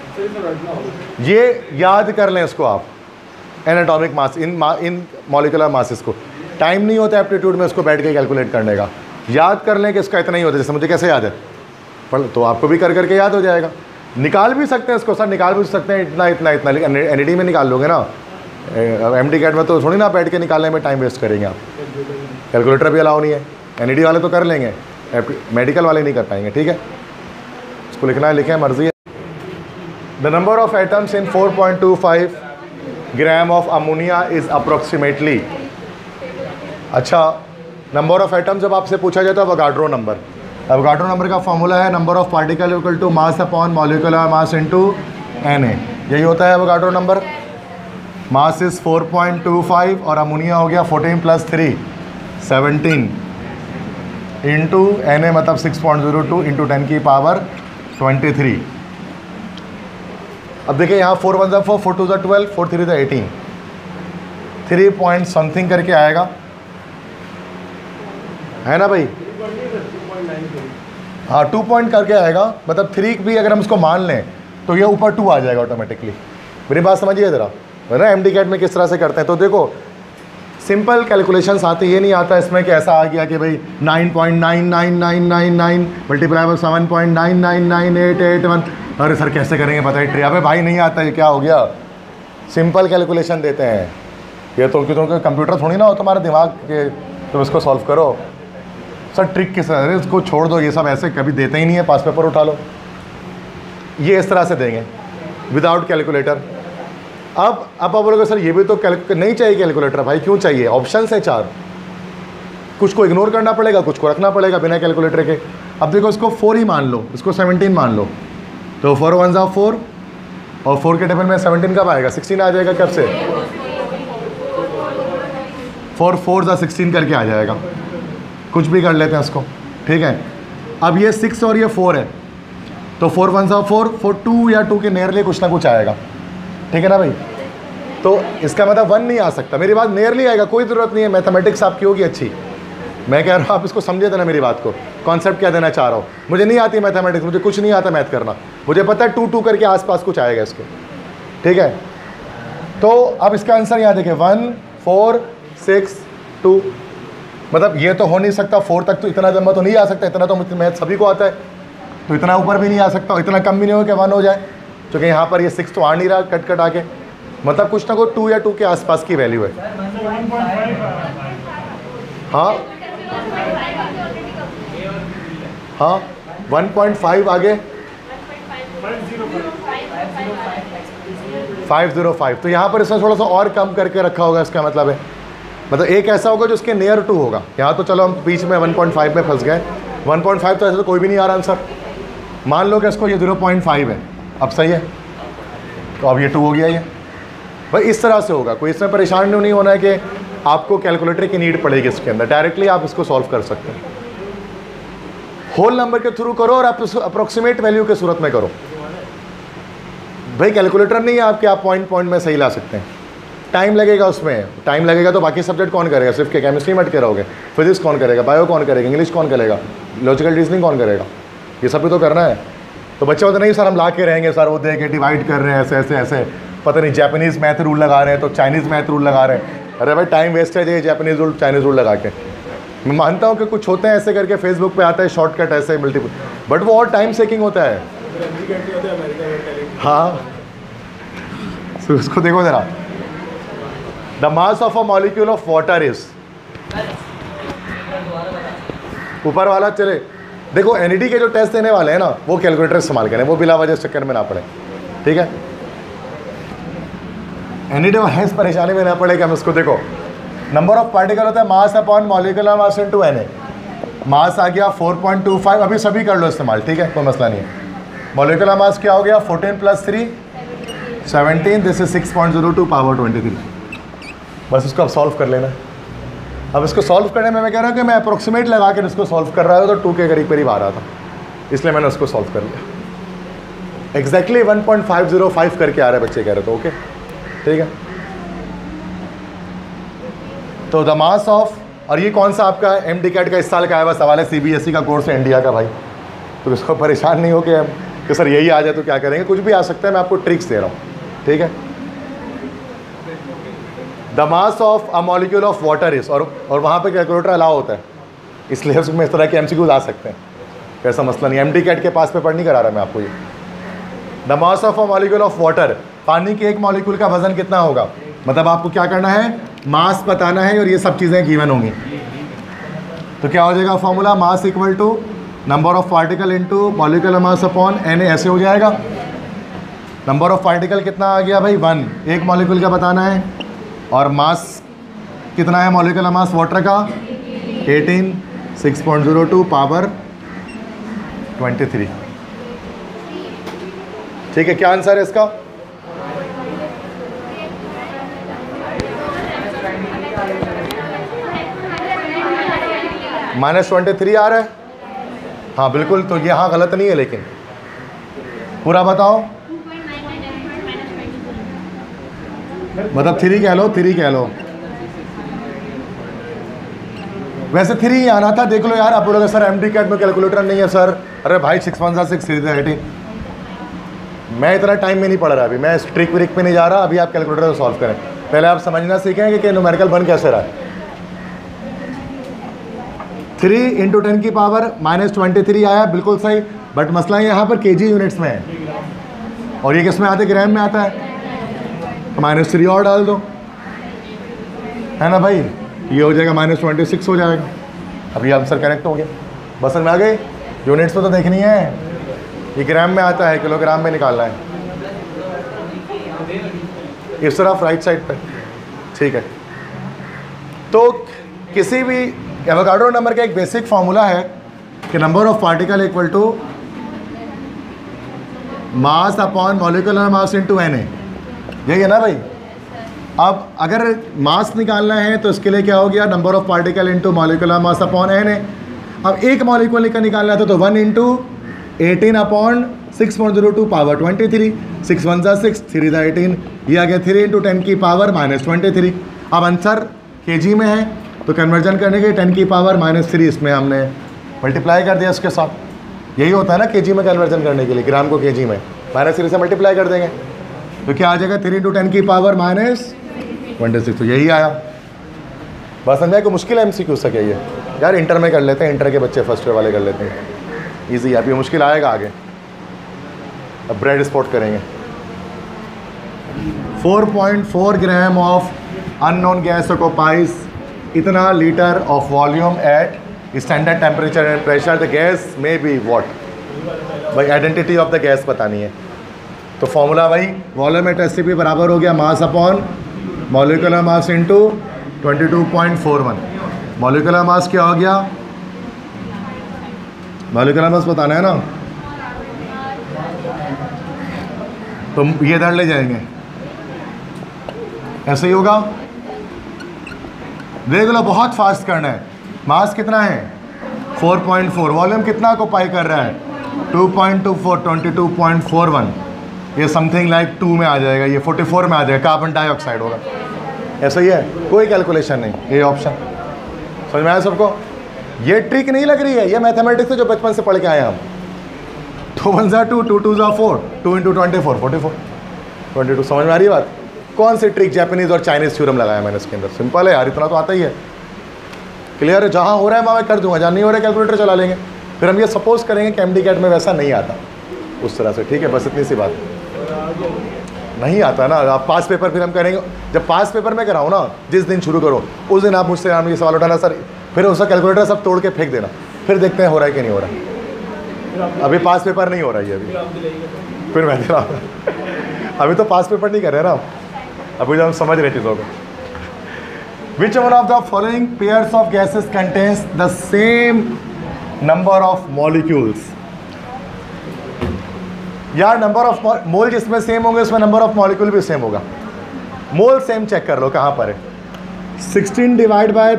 ये याद कर लें इसको आप, an atomic mass, in molecular masses को। टाइम नहीं होता एप्टीट्यूड में इसको बैठ के कैलकुलेट करने का। याद कर लें कि इसका इतना ही होता है। जैसे मुझे कैसे याद है, पर तो आपको भी कर करके याद हो जाएगा। निकाल भी सकते हैं इसको सर, निकाल भी सकते हैं इतना इतना इतना, लेकिन NED में निकाल लोगे ना। MD कैट में तो थोड़ी ना बैठ के निकालने में टाइम वेस्ट करेंगे आप। कैलकुलेटर भी अलाउ नहीं है। NED वाले तो कर लेंगे, मेडिकल वाले नहीं कर पाएंगे, ठीक है। इसको लिखना है, लिखें, मर्जी है। The number of atoms in 4.25 gram of ammonia is approximately. अच्छा, नंबर ऑफ एटम जब आपसे पूछा जाए तो अवोगाड्रो नंबर। अवोगाड्रो नंबर का फॉर्मूला है number of particle equal to mass upon molecular mass into Na। यही होता है अवोगाड्रो नंबर। मास इज 4.25 और अमोनिया हो गया 14 + 3 17 इंटू Na मतलब 6.02 इंटू 10⁻23। अब देखिए यहाँ 4 1 4, 4 2 12, 4 3 18, 3 पॉइंट समथिंग करके आएगा, है ना भाई? हाँ, 2 पॉइंट करके आएगा। मतलब 3 भी अगर हम इसको मान लें तो ये ऊपर 2 आ जाएगा ऑटोमेटिकली। मेरी बात समझिए ज़रा, है ना। MD कैट में किस तरह से करते हैं, तो देखो सिंपल कैलकुलेशंस आते, ये नहीं आता इसमें कि ऐसा आ गया कि भाई 9.99999 मल्टीप्लाई बाय 7.999881। अरे सर कैसे करेंगे पता है ट्रिया पे? भाई नहीं आता, ये क्या हो गया? सिंपल कैलकुलेशन देते हैं ये तो, क्योंकि कंप्यूटर थोड़ी ना हो तुम्हारे दिमाग के, तुम इसको सॉल्व करो। सर ट्रिक किस तरह? अरे इसको छोड़ दो, ये सब ऐसे कभी देते ही नहीं है, पास पेपर उठा लो। ये इस तरह से देंगे विदाउट कैलकुलेटर। अब आप बोलोगे सर ये भी तो नहीं चाहिए कैलकुलेटर। भाई क्यों चाहिए? ऑप्शन है 4, कुछ को इग्नोर करना पड़ेगा, कुछ को रखना पड़ेगा बिना कैलकुलेटर के। अब देखो इसको 4 ही मान लो, इसको 17 मान लो, तो 4 1 4 और 4 के टेबल में 17 कब आएगा? 16 आ जाएगा। कब से? 4 4 16 करके आ जाएगा। कुछ भी कर लेते हैं इसको, ठीक है। अब ये 6 और ये 4 है, तो 4 1 4, 4 2 या 2 के नियरली कुछ ना कुछ आएगा, ठीक है ना भाई। तो इसका मतलब 1 नहीं आ सकता। मेरी बात नियरली आएगा, कोई ज़रूरत नहीं है। मैथमेटिक्स आपकी होगी अच्छी, मैं कह रहा हूँ आप इसको समझे देना मेरी बात को। कॉन्सेप्ट क्या देना चाह रहा हूँ, मुझे नहीं आती मैथमेटिक्स, मुझे कुछ नहीं आता मैथ करना। मुझे पता है 2 2 करके आसपास कुछ आएगा इसके, ठीक है। तो अब इसका आंसर यहाँ देखें, 1 4 6 2। मतलब ये तो हो नहीं सकता 4 तक, तो इतना लंबा तो नहीं आ सकता। इतना तो मैथ सभी को आता है, तो इतना ऊपर भी नहीं आ सकता, इतना कम भी नहीं हो कि 1 हो जाए, क्योंकि यहाँ पर ये 6 तो आ नहीं रहा कट कट आके। मतलब कुछ ना कुछ 2 या 2 के आसपास की वैल्यू है। हाँ हाँ, 1.5 आगे 505। तो यहाँ पर इसने थोड़ा सा और कम करके रखा होगा, इसका मतलब है। मतलब एक ऐसा होगा जो उसके नियर टू होगा। यहाँ तो चलो हम बीच में 1.5 में फंस गए। 1.5 तो ऐसे तो कोई भी नहीं आ रहा आंसर। मान लो कि इसको ये 0.5 है, अब सही है, तो अब ये 2 हो गया। ये भाई इस तरह से होगा, कोई इसमें परेशान नहीं होना है कि आपको कैलकुलेटर की नीड पड़ेगी इसके अंदर। डायरेक्टली आप इसको सॉल्व कर सकते हैं, होल नंबर के थ्रू करो और आप अप्रोक्सीमेट वैल्यू के सूरत में करो। भाई कैलकुलेटर नहीं है आपके, आप पॉइंट पॉइंट में सही ला सकते हैं। टाइम लगेगा उसमें, टाइम लगेगा तो बाकी सब्जेक्ट कौन करेगा? सिर्फ के केमिस्ट्री में अटके रहोगे? फिजिक्स कौन करेगा? बायो कौन करेगा? इंग्लिश कौन करेगा? लॉजिकल रीजनिंग कौन करेगा? ये सब भी तो करना है। तो बच्चे होते नहीं सर हम ला के रहेंगे सर, वो दे के डिवाइड कर रहे हैं ऐसे ऐसे ऐसे, पता नहीं जापानीज़ मैथ रूल लगा रहे हैं तो चाइनीज़ मैथ रूल लगा रहे हैं। अरे भाई टाइम वेस्ट है ये जापानीज़ रूल चाइनीज़ रूल लगा के। मैं मानता हूँ कि कुछ होते हैं ऐसे करके फेसबुक पे आता है शॉर्टकट ऐसे मल्टीपल, बट वो और टाइम सेकिंग होता है। हाँ, तो उसको देखो ज़रा। The mass of a molecule of water is, ऊपर वाला चले देखो। एनईटी के जो टेस्ट देने वाले हैं ना, वो कैलकुलेटर इस्तेमाल करें, वो बिला वजह इस चक्कर में ना पड़े, ठीक है। एनईटी वाले इस परेशानी में ना पड़े कि हम इसको देखो। नंबर ऑफ पार्टिकल होता है mass upon molecular mass into Na। Mass आ गया 4.25, अभी सभी कर लो इस्तेमाल, ठीक है, कोई मसला नहीं है। मॉलिक्यूलर मास क्या हो गया 14 + 3 17, दिस इज 6.02 पावर 23। बस इसको अब सॉल्व कर लेना। अब इसको सॉल्व करने में मैं कह रहा हूँ कि मैं अप्रोक्सीमेट लगा कर इसको सॉल्व कर रहा था तो 2 के करीब करीब आ रहा था, इसलिए मैंने उसको सॉल्व कर लिया। एग्जैक्टली 1.505 करके आ रहा है, बच्चे कह रहे थे, ओके, ठीक है। तो द मास ऑफ, और ये कौन सा आपका MD-CAT का इस साल का आया हुआ सवाल है, CBSE का कोर्स है इंडिया का भाई, तो इसको परेशान नहीं हो कि सर यही आ जाए तो क्या करेंगे, कुछ भी आ सकता है, मैं आपको ट्रिक्स दे रहा हूँ, ठीक है। The mass of a molecule of water is, और वहाँ पे कैलकुलेटर अलाउ होता है, इसलिए उसमें इस तरह के MCQs आ सकते हैं, ऐसा मसला नहीं। MD-CAT के पास पेपर नहीं करा रहा मैं आपको ये। The mass of a molecule of water, पानी के एक मॉलिक्यूल का वजन कितना होगा, मतलब आपको क्या करना है, मास बताना है और ये सब चीज़ें गिवन होंगी। तो क्या हो जाएगा formula, mass equal to number of particle into molecular mass upon Na, ऐसे हो जाएगा। नंबर ऑफ पार्टिकल कितना आ गया भाई 1, एक मॉलिक्यूल का बताना है, और मास कितना है मॉलिक्यूलर मास वाटर का 18, 6.02 पावर 23, ठीक है। क्या आंसर है इसका, -23 आ रहा है, हाँ बिल्कुल। तो ये हाँ गलत नहीं है, लेकिन पूरा बताओ, मतलब 3 कह लो, 3 कह लो, वैसे 3 ही आना था, देख लो यार। आप बोलोगे सर MD-CAT में कैलकुलेटर नहीं है सर, अरे भाई 6 1 6 3 18, मैं इतना टाइम में नहीं पढ़ रहा, अभी मैं ट्रिक व्रिक पे नहीं जा रहा, अभी आप कैलकुलेटर को सॉल्व करें। पहले आप समझना सीखेंगे कि न्यूमेरिकल बन कैसे रहा है। 3 × 10 की पावर -23 आया, बिल्कुल सही, बट मसला यहाँ पर kg यूनिट्स में है, और ये किस में आता है, ग्राम में आता है, तो -3 और डाल दो, है ना भाई, ये हो जाएगा -26 हो जाएगा। अब ये आंसर करेक्ट हो गया, बस समझ में आ गई। यूनिट्स तो देखनी है, ये ग्राम में आता है, किलोग्राम में निकालना है, इस तरफ राइट साइड पे, ठीक है। तो किसी भी एवोगाड्रो नंबर का एक बेसिक फार्मूला है कि number of particle equal to mass upon molecular mass into Na, यही है ना भाई। अब अगर मास निकालना है तो इसके लिए क्या हो गया, number of particle into molecular mass upon Na। अब एक मॉलिक्यूल का निकालना था तो 1 × 18 अपॉन 6.02 पावर 23, 6 1 6, 3 18, ये आ गया 3 × 10 की पावर -23। अब आंसर kg में है, तो कन्वर्जन करने के 10 की पावर -3 इसमें हमने मल्टीप्लाई कर दिया उसके साथ। यही होता है ना kg में कन्वर्जन करने के लिए, ग्राम को kg में -3 से मल्टीप्लाई कर देंगे, तो क्या आ जाएगा 3 × 10 की पावर -26, तो यही आया। बस समझाए को मुश्किल MCQ सके ये यार, इंटर में कर लेते हैं, इंटर के बच्चे फर्स्ट ईयर वाले कर लेते हैं, ईजी। आप ये मुश्किल आएगा आगे, अब ब्रेड स्पॉट करेंगे। 4.4 gram of unknown gas occupies इतना litre of volume at standard temperature and pressure, the gas may be what, भाई आइडेंटिटी ऑफ द गैस बतानी है। तो फॉर्मूला भाई वॉल्यूम एट SCP बराबर हो गया mass upon molecular mass into 22.41। Molecular mass क्या हो गया, मॉलिक्यूलर मास बताना है ना, तो ये इधर ले जाएंगे, ऐसे ही होगा। देख लो बहुत फास्ट करना है। मास कितना है 4.4, वॉल्यूम कितना ऑक्यूपाई कर रहा है 2.24, 22.41, ये समथिंग लाइक 2 में आ जाएगा, ये 44 में आ जाएगा, कार्बन डाइऑक्साइड होगा। ऐसा ही है, कोई कैलकुलेशन नहीं, ये ऑप्शन समझ में आया सबको। ये ट्रिक नहीं लग रही है, ये मैथमेटिक्स से जो बचपन से पढ़ के आए हम। 2 1 2, 2 2 4, 2 × 24, 44, 22, समझ में आ रही है बात। कौन सी ट्रिक जापानीज़ और चाइनीज़ थ्योरम लगाया मैंने इसके अंदर, सिंपल है यार, इतना तो आता ही है। क्लियर है? जहाँ हो रहा है वहाँ मैं कर दूंगा, जहाँ नहीं हो रहा है कैलकुलेटर चला लेंगे। फिर हम ये सपोज करेंगे कि एमडी कैट में वैसा नहीं आता उस तरह से, ठीक है? बस इतनी सी बात। नहीं आता ना, आप पास पेपर फिर हम करेंगे, जब पास पेपर में कराऊँ ना, जिस दिन शुरू करो उस दिन आप मुझसे ये सवाल उठाना सर, फिर उसका कैलकुलेटर सब तोड़ के फेंक देना, फिर देखते हैं हो रहा है कि नहीं हो रहा है। अभी पास पेपर नहीं हो रहा है अभी, फिर मैं दिला अभी तो पास पेपर नहीं कर रहे ना, अभी जब हम समझ रहे चीज़ों को। Which one of the following pairs of gases contains the same number of molecules? यार नंबर ऑफ मोल जिसमें सेम होंगे उसमें नंबर ऑफ मॉलिक्यूल भी सेम होगा। मोल सेम चेक कर लो कहाँ पर है। 16 डिवाइड बाय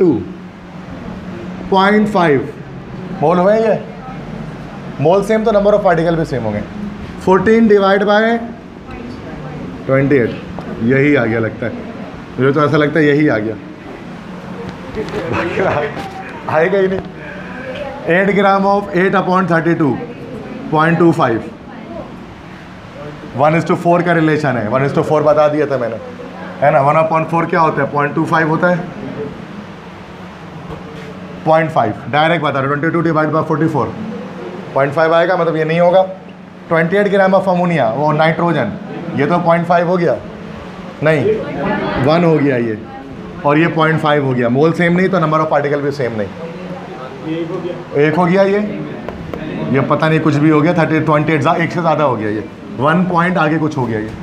32.5 मोल हुए ये। मोल सेम तो नंबर ऑफ पार्टिकल भी सेम होंगे। 14 डिवाइड बाय 28, यही आ गया लगता है मुझे, तो ऐसा लगता है यही आ गया आएगा ही नहीं। 8 ग्राम ऑफ 8/32.25 1:4 का रिलेशन है। 1:4 बता दिया था मैंने, है ना? 1/4 क्या होता है? 0.25 होता है। 0.5 डायरेक्ट बता रहा हूँ। 22 डिवाइड बाय 44 0.5 आएगा, मतलब ये नहीं होगा। 28 ग्राम ऑफ अमोनिया, वो नाइट्रोजन, ये तो 0.5 हो गया, नहीं 1 हो गया ये, और ये 0.5 हो गया। मोल सेम नहीं तो नंबर ऑफ पार्टिकल भी सेम नहीं, एक हो गया ये पता नहीं कुछ भी हो गया। 28 एक से ज़्यादा हो गया ये, 1 पॉइंट आगे कुछ हो गया ये।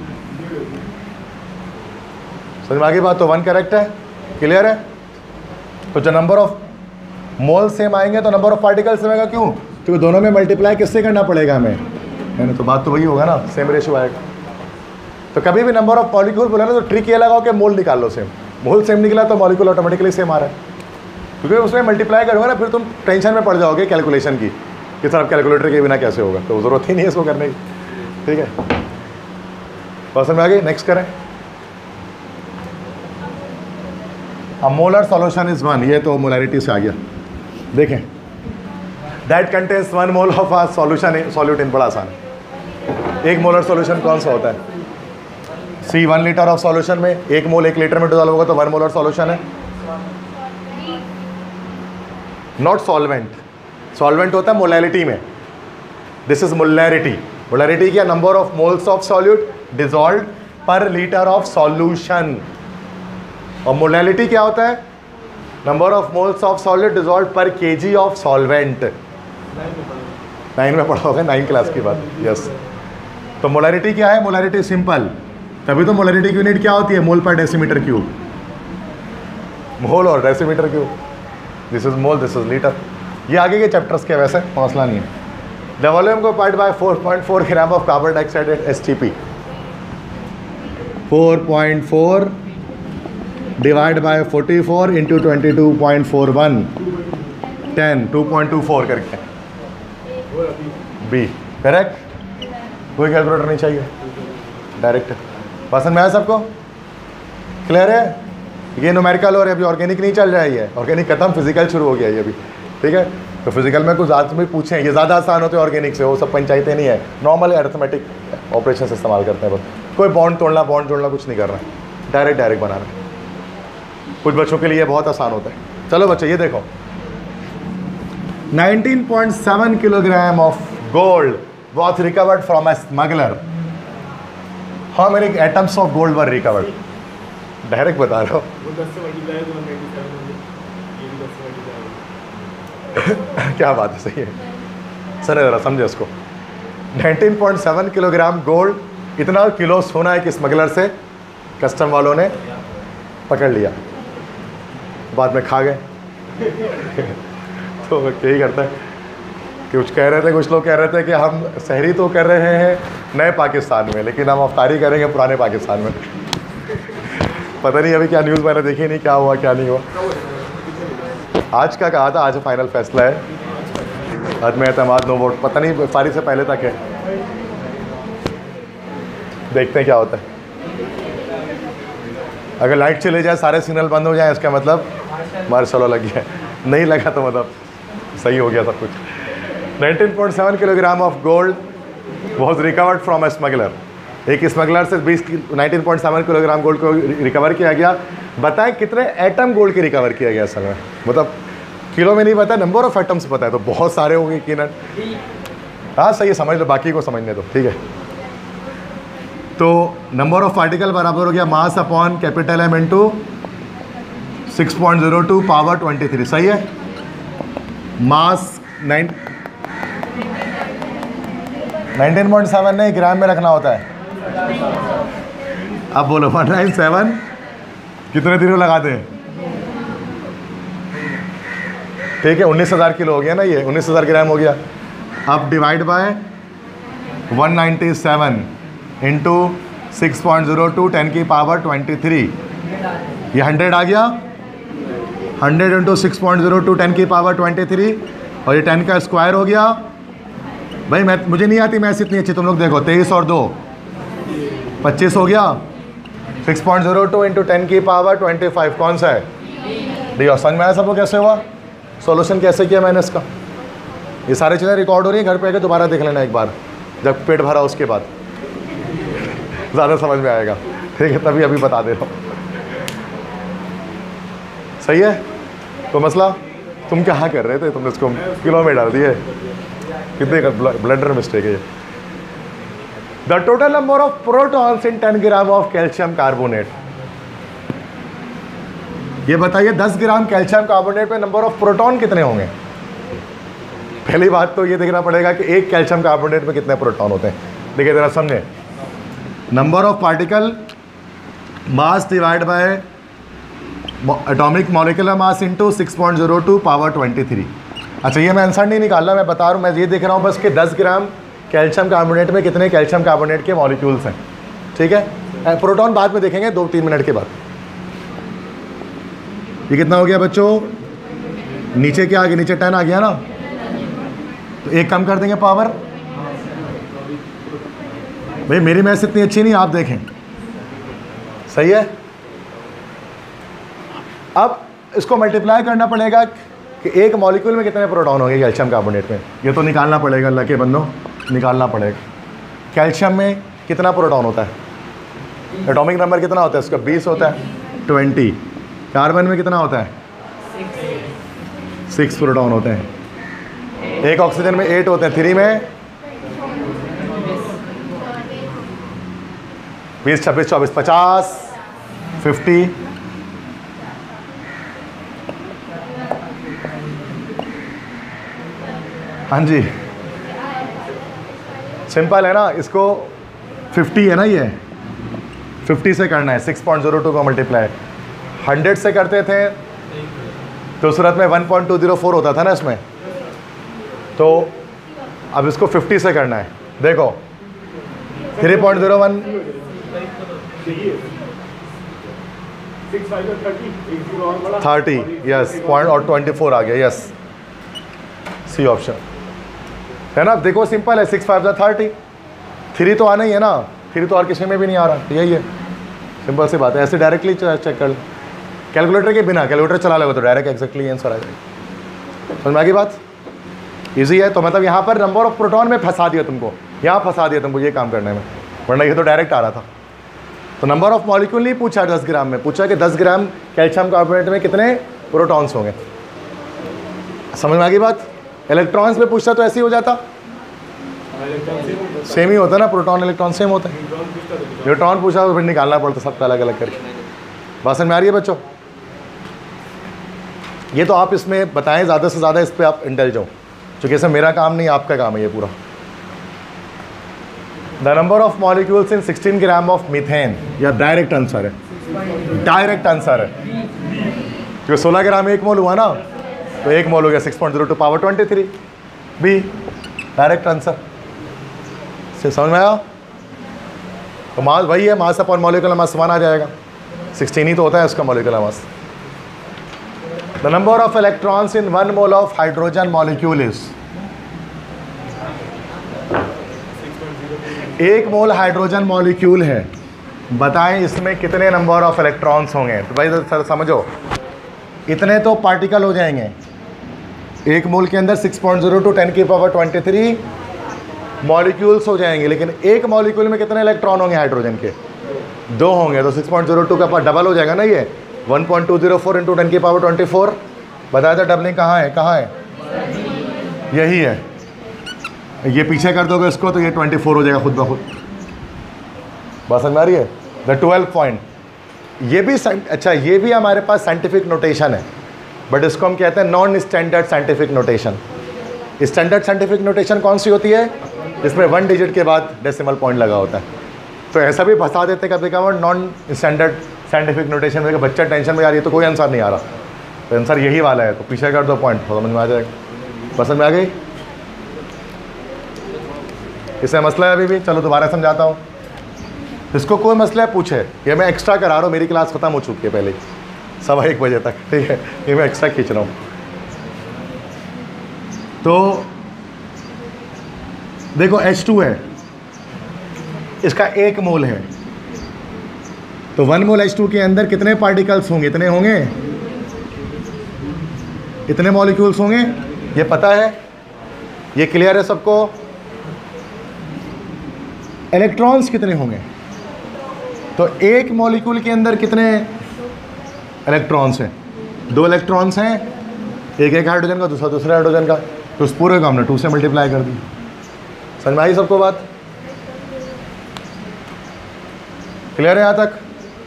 समझ में आगे बात? तो 1 करेक्ट है, क्लियर है? तो जो नंबर ऑफ मोल सेम आएंगे तो नंबर ऑफ पार्टिकल सेम आएगा। क्यों? क्योंकि दोनों में मल्टीप्लाई किससे करना पड़ेगा हमें, है ना? तो बात तो वही होगा ना, सेम रेशियो आएगा। तो कभी भी नंबर ऑफ मॉलिक्यूल बोला ना तो ट्रिक ये लगाओ कि मोल निकाल लो सेम। मोल सेम निकला तो मॉलिक्यूल ऑटोमेटिकली सेम आ रहा है, क्योंकि उसमें मल्टीप्लाई करोगे ना फिर तुम टेंशन में पड़ जाओगे कैलकुलेशन की कि सर अब कैलकुलेटर के बिना कैसे होगा, तो ज़रूरत ही नहीं है इसको करने की, ठीक है? पर्सन में आगे नेक्स्ट करें। अ मोलर सॉल्यूशन इज 1, ये तो मोलैरिटी से आ गया। देखें, that contains 1 mole of a solution solute in, बड़ा आसान है। 1 मोलर सॉल्यूशन कौन सा होता है? सी 1 लीटर ऑफ सॉल्यूशन में 1 मोल 1 लीटर में डिसॉल्व होगा तो 1 मोलर सॉल्यूशन है। नॉट सॉल्वेंट, सॉल्वेंट होता है मोलैरिटी में, दिस इज मोलैरिटी। मोलैरिटी क्या? Number of moles of solute dissolved per litre of solution. और मोलैरिटी क्या होता है? Number of moles of solute dissolved per KG of solvent. 9 में पढ़ा होगा, 9 क्लास की बात, यस। तो मोलैरिटी क्या है? मोलैरिटी सिंपल, तभी तो मोलैरिटी की यूनिट क्या होती है? मोल पर डेसीमीटर क्यूब। मोल और decimetre cube, this is mole, this is litre. ये आगे के चैप्टर्स के वैसे मसला नहीं है। द वॉल्यूम को part by 4.4 gram of carbon dioxide at STP। 4.4 डिवाइड बाय 44 इंटू 22.41 10 2.24 करके बी करेक्ट। कोई कैलकुलेटर नहीं चाहिए, डायरेक्ट। पसंद में आया सबको? क्लियर है? ये न्यूमेरिकल और अभी ऑर्गेनिक नहीं चल रहा है, ये ऑर्गेनिक खत्म, फिजिकल शुरू हो गया ये अभी, ठीक है? तो फिजिकल में कुछ ज़्यादा भी पूछें, ये ज़्यादा आसान होते हैं ऑर्गेनिक से, वो सब पंचायतें नहीं है, नॉर्मल अरिथमेटिक ऑपरेशन इस्तेमाल करते हैं बस। कोई बॉन्ड तोड़ना बॉन्ड जोड़ना कुछ नहीं करना, डायरेक्ट बनाना। कुछ बच्चों के लिए बहुत आसान होता है। चलो बच्चे ये देखो, 19.7 kilogram of gold was recovered from a smuggler. How many atoms of gold were recovered? Direct बता रहा हूँ। क्या बात है, सही है सर, ज़रा समझे उसको। 19.7 किलोग्राम गोल्ड, इतना किलो सोना एक स्मगलर से कस्टम वालों ने पकड़ लिया, बाद में खा गए। तो यही करता है, कुछ कह रहे थे, कुछ लोग कह रहे थे कि हम सहरी तो कर रहे हैं नए पाकिस्तान में, लेकिन हम अफ्तारी करेंगे पुराने पाकिस्तान में। पता नहीं अभी क्या न्यूज़ मैंने देखी नहीं, क्या हुआ क्या नहीं हुआ। आज का कहा था, आज फाइनल फैसला है, आज में एतमाद नो वोट, पता नहीं फारी से पहले तक है, देखते हैं क्या होता है। अगर लाइट चले जाए, सारे सिग्नल बंद हो जाए, इसका मतलब मार्शल लग गया, नहीं लगा तो मतलब सही हो गया सब कुछ। 19.7 kilogram of gold was recovered from a smuggler. एक स्मगलर से 19.7 किलोग्राम गोल्ड को रिकवर किया गया। बताएं कितने एटम गोल्ड के रिकवर किया गया असल में, मतलब किलो में नहीं पता, नंबर ऑफ एटम्स पता है, तो बहुत सारे होंगे यकीनन। हाँ सही है, समझ लो, बाकी को समझने दो, ठीक है। तो नंबर ऑफ पार्टिकल बराबर हो गया mass upon capital M into 6.02 power 23, सही है। मास 19.7 नहीं, ग्राम में रखना होता है। अब बोलो 197 कितने दिनों लगाते हैं? ठीक है, 19,000 किलो हो गया ना, ये 19,000 ग्राम हो गया। अब डिवाइड बाय 197 इंटू 6.02 10 की पावर 23, ये 100 आ गया। 100 इंटू 6.02 10 की पावर 23, और ये 10 का स्क्वायर हो गया। भाई मैं मुझे नहीं आती मैथ्स इतनी अच्छी, तुम लोग देखो 23 और 2 25 हो गया। 6.02 इंटू 10 की पावर 25 कौन सा है? देखो समझ में आया सबको कैसे हुआ, सॉल्यूशन कैसे किया मैंने इसका। ये सारी चीज़ें रिकॉर्ड हो रही हैं, घर पे आके दोबारा देख लेना एक बार, जब पेट भरा उसके बाद ज़्यादा समझ में आएगा, ठीक है। तभी अभी बता दे रहा हूँ, सही है। तो मसला तुम क्या कर रहे थे, तुमने इसको किलो में डाल दिए, कितने का ब्लडर मिस्टेक है ये। The total number of protons in 10 gram of calcium carbonate, ये बताइए 10 ग्राम कैल्शियम कार्बोनेट में नंबर ऑफ प्रोटॉन कितने होंगे। पहली बात तो ये देखना पड़ेगा कि एक कैल्शियम कार्बोनेट में कितने प्रोटॉन होते हैं। देखिए जरा समझे, number of particle mass divide by atomic molecular mass into 6.02 power 23। अच्छा ये मैं आंसर नहीं निकाला, मैं बता रहा हूँ, मैं ये देख रहा हूँ बस कि 10 ग्राम कैल्शियम कार्बोनेट में कितने कैल्शियम कार्बोनेट के मॉलिक्यूल्स हैं, ठीक है। प्रोटॉन बाद में देखेंगे 2-3 मिनट के बाद। ये कितना हो गया बच्चों, नीचे क्या आ गया, नीचे 10 आ गया ना, तो एक कम कर देंगे पावर। भाई मेरी मैथ्स इतनी अच्छी नहीं, आप देखें, सही है। अब इसको मल्टीप्लाई करना पड़ेगा कि एक मॉलिक्यूल में कितने प्रोटॉन होंगे कैल्शियम कार्बोनेट में, ये तो निकालना पड़ेगा, अल्लाह के बंदों निकालना पड़ेगा। कैल्शियम में कितना प्रोटॉन होता है, एटॉमिक नंबर कितना होता है उसका, 20 होता है, 20। कार्बन में कितना होता है, 6 प्रोटॉन होते हैं। एक ऑक्सीजन में 8 होते हैं, 3 में 20, 26, 24, 50, 50। हाँ जी सिंपल है ना, इसको 50 है ना, ये 50 से करना है, 6.02 को मल्टीप्लाई 100 से करते थे तो सूरत में 1.204 होता था ना इसमें, तो अब इसको 50 से करना है। देखो 3.01 30, यस, पॉइंट और 24 आ गया, यस, सी ऑप्शन है ना। देखो सिंपल है, 6 5 30, 3 तो आना ही है ना, 3 तो और किसी में भी नहीं आ रहा, यही है, सिंपल सी बात है। ऐसे डायरेक्टली चेक कर, कैलकुलेटर के बिना, कैलकुलेटर चला लोगे तो डायरेक्ट एग्जैक्टली आंसर आ जाएगा। समझ में आ गई बात, इजी है। तो मतलब यहाँ पर नंबर ऑफ प्रोटॉन में फंसा दिया तुमको, यहाँ फंसा दिया तुमको ये काम करने में, वरना ये तो डायरेक्ट आ रहा था। तो नंबर ऑफ मॉलिक्यूल नहीं पूछा 10 ग्राम में, पूछा कि 10 ग्राम कैल्शियम कार्बोनेट में कितने प्रोटॉन्स होंगे। समझ में आ गई बात। इलेक्ट्रॉन्स में पूछता तो ऐसे ही हो जाता, सेम ही होता ना, प्रोटॉन इलेक्ट्रॉन सेम होता है। न्यूट्रॉन पूछा तो फिर निकालना पड़ता सबका अलग अलग करके। बात समझ में आ रही है बच्चों। ये तो आप इसमें बताएं ज़्यादा से ज़्यादा, इस पर आप इंटेलिजेंट हो, चूँकि इसमें मेरा काम नहीं आपका काम है ये पूरा। The number of molecules in 16 gram of methane, या डायरेक्ट आंसर है, डायरेक्ट आंसर है, क्योंकि 16 ग्राम 1 मोल हुआ ना, तो 1 मोल हो गया 6.02 पावर 23, बी डायरेक्ट आंसर से। समझ में आया। तो मास वही है, मास अपॉन मॉलिक्यूलर मास समान आ जाएगा, 16 ही तो होता है उसका molecular mass. The number of electrons in 1 mole of hydrogen molecule is, 1 mole hydrogen molecule है, बताएं इसमें कितने नंबर ऑफ इलेक्ट्रॉन्स होंगे। तो भाई सर समझो, इतने तो पार्टिकल हो जाएंगे, 1 मोल के अंदर 6.02 10 की पावर 23 मॉलिक्यूल्स हो जाएंगे, लेकिन एक मॉलिक्यूल में कितने इलेक्ट्रॉन होंगे हाइड्रोजन के? 2 होंगे। तो 6.02 का पावर डबल हो जाएगा ना, ये 1.204 इंटू 10 की पावर 24। बताया था डबलिंग कहाँ है, कहाँ है? यही है। ये पीछे कर दोगे इसको तो ये 24 हो जाएगा खुद ब खुद। बात समझ आ रही है? The 12 point. ये भी अच्छा, ये भी हमारे पास साइंटिफिक नोटेशन है, बट इसको हम कहते हैं non standard scientific notation. Standard scientific notation कौन सी होती है? जिसमें 1 डिजिट के बाद डेसिमल पॉइंट लगा होता है। तो ऐसा भी फंसा देते कभी कभी नॉन स्टैंडर्ड साइंटिफिक नोटेशन में, बच्चा टेंशन में आ रही है तो कोई आंसर नहीं आ रहा, तो आंसर यही वाला है, तो पीछे कर दो पॉइंट, तो समझ में आ जाएगा। पसंद में आ गई? इससे मसला है अभी भी? चलो दोबारा समझाता हूँ। इसको कोई मसला है पूछे, ये मैं एक्स्ट्रा करा रहा हूँ, मेरी क्लास खत्म हो चुकी है पहले 1:15 बजे तक, ठीक है, ये मैं एक्स्ट्रा खींच रहा हूँ। तो देखो H2 है, इसका 1 मोल है, तो 1 मोल H2 के अंदर कितने पार्टिकल्स होंगे? इतने होंगे, इतने मॉलिक्यूल्स होंगे, ये पता है, ये क्लियर है सबको? इलेक्ट्रॉन्स कितने होंगे? तो एक मॉलिक्यूल के अंदर कितने इलेक्ट्रॉन्स हैं? 2 इलेक्ट्रॉन्स हैं, एक हाइड्रोजन का, दूसरा दूसरे हाइड्रोजन का, तो उस पूरे को हमने 2 से मल्टीप्लाई कर दी। समझ में आई सबको बात? क्लियर है यहाँ तक?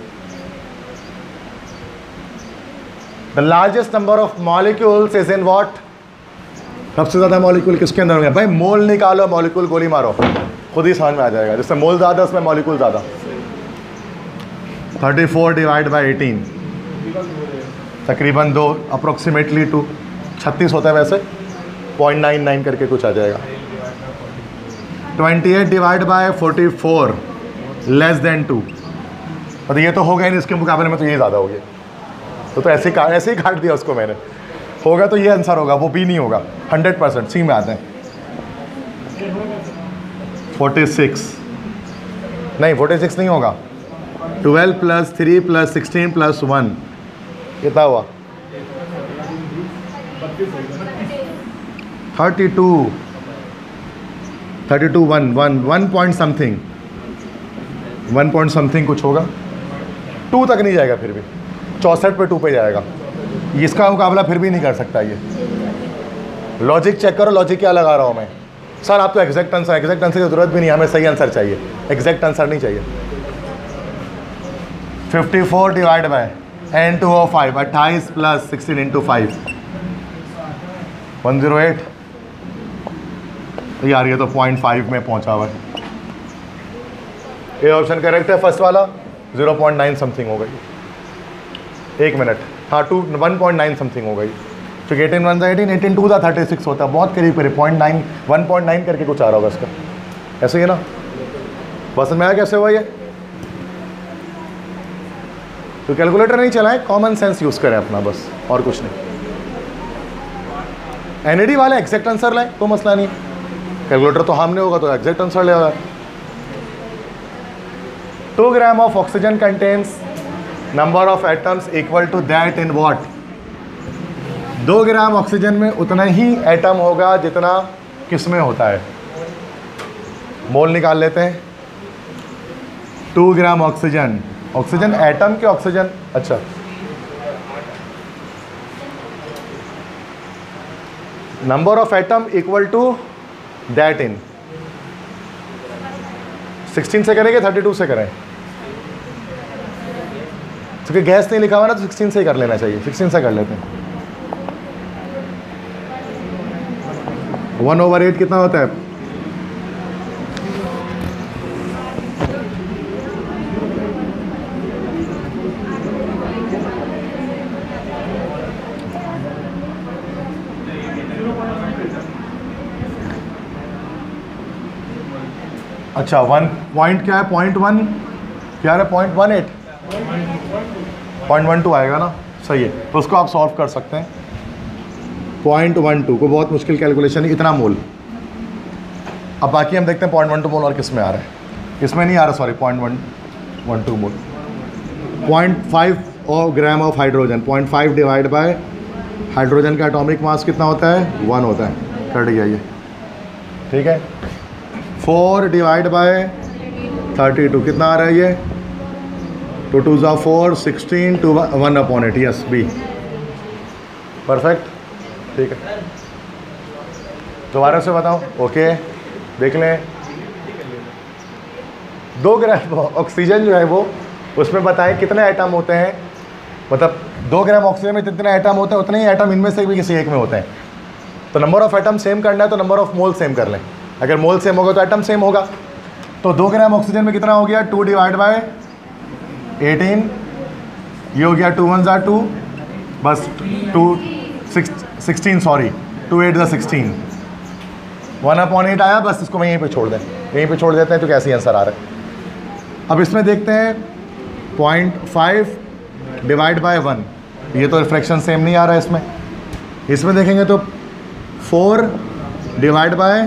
The largest number of molecules is in what? सबसे ज़्यादा मॉलिक्यूल किसके अंदर होंगे? भाई मोल निकालो, मॉलिक्यूल गोली मारो, खुद ही समझ में आ जाएगा। जिसमें मोल ज़्यादा उसमें मॉलिक्यूल ज़्यादा। 34 डिवाइड बाई 18 तकरीबन 2, अप्रोक्सीमेटली 2, 36 होता है वैसे, 0.99 करके कुछ आ जाएगा। 28 डिवाइड बाय 44 लेस देन 2, तो ये तो हो गया नहीं, इसके मुकाबले में तो ये ज़्यादा हो गया। तो ऐसे ही काट दिया उसको मैंने। होगा तो ये आंसर होगा, वो भी नहीं होगा। 100% सी में आते हैं। 46 नहीं, 46 नहीं होगा। 12 + 3 + 16 + 1 कितना हुआ? 32 1 पॉइंट समथिंग, 1 पॉइंट समथिंग कुछ होगा। 2 तक नहीं जाएगा, फिर भी 64 पे 2 पे जाएगा। इसका मुकाबला फिर भी नहीं कर सकता ये। लॉजिक चेक करो, लॉजिक क्या लगा रहा हूँ मैं। सर आप तो एग्जैक्ट आंसर की ज़रूरत भी नहीं, हमें सही आंसर चाहिए, एग्जैक्ट आंसर नहीं चाहिए। 54 डिवाइड बाय N2O5, 28 + 16 × 5 108। यार ये तो 0.5 में पहुंचा हुआ है। ये ऑप्शन करेक्ट है, फर्स्ट वाला। 0.9 समथिंग हो गई। 1 मिनट, हाँ 1.9 समथिंग हो गई, क्योंकि 18 1 18, 18 2 36 होता है, बहुत करीब 0.9 1.9 करके कुछ आ रहा होगा इसका, ऐसे ही है ना? बस में आया कैसे हुआ ये? तो कैलकुलेटर नहीं चलाएं, कॉमन सेंस यूज़ करें अपना, बस और कुछ नहीं। एनईडी वाले एग्जैक्ट आंसर लाए तो मसला नहीं, कैलकुलेटर तो हमने होगा तो एग्जैक्ट आंसर ले आएगा। 2 gram of oxygen contains number of atoms equal to that in what? 2 gram oxygen में उतना ही एटम होगा जितना किस में होता है? मोल निकाल लेते हैं। 2 ग्राम ऑक्सीजन, ऑक्सीजन एटम के ऑक्सीजन, अच्छा number of atom equal to that in 16 से करेंगे 32 से करें? क्योंकि गैस नहीं लिखा हुआ ना, तो 16 से ही कर लेना चाहिए। 16 से कर लेते हैं। 1/8 कितना होता है? अच्छा 1 पॉइंट क्या है? 0.1 क्या है? 0.18 0.12 आएगा ना, सही है। तो उसको आप सॉल्व कर सकते हैं। 0.12 को बहुत मुश्किल कैलकुलेशन है, इतना मोल। अब बाकी हम देखते हैं 0.12 मोल और किस में आ रहा है। इसमें नहीं आ रहा, sorry 0.12 mole. 0.5 gram of hydrogen, 0.5 divide by hydrogen का एटॉमिक मास कितना होता है? 1 होता है। कट गया ये, ठीक है। 4 डिवाइड बाय 32 कितना आ रहा है ये? 2 2 ज़ा 4, 16 to 1/8। यस बी, परफेक्ट, ठीक है। दोबारा से बताओ, ओके देख लें। 2 ग्राम ऑक्सीजन जो है वो, उसमें बताएं कितने एटम होते हैं, मतलब 2 ग्राम ऑक्सीजन में जितने एटम होते हैं उतने ही एटम इनमें से भी किसी एक में होते हैं। तो नंबर ऑफ एटम सेम करना है तो नंबर ऑफ मोल सेम कर लें। अगर मोल सेम होगा तो एटम सेम होगा। तो 2 ग्राम ऑक्सीजन में कितना हो गया? 2 डिवाइड बाय 18, ये हो गया 2 1 ज़ा 2, बस 16 सॉरी 2 8 ज़ा 16, 1/8 आया। बस इसको मैं यहीं पे छोड़ दें, यहीं पे छोड़ देते हैं तो कैसे आंसर आ रहा है। अब इसमें देखते हैं 0.5 डिवाइड बाय 1, ये तो फ्रैक्शन सेम नहीं आ रहा है इसमें। इसमें देखेंगे तो 4 डिवाइड बाय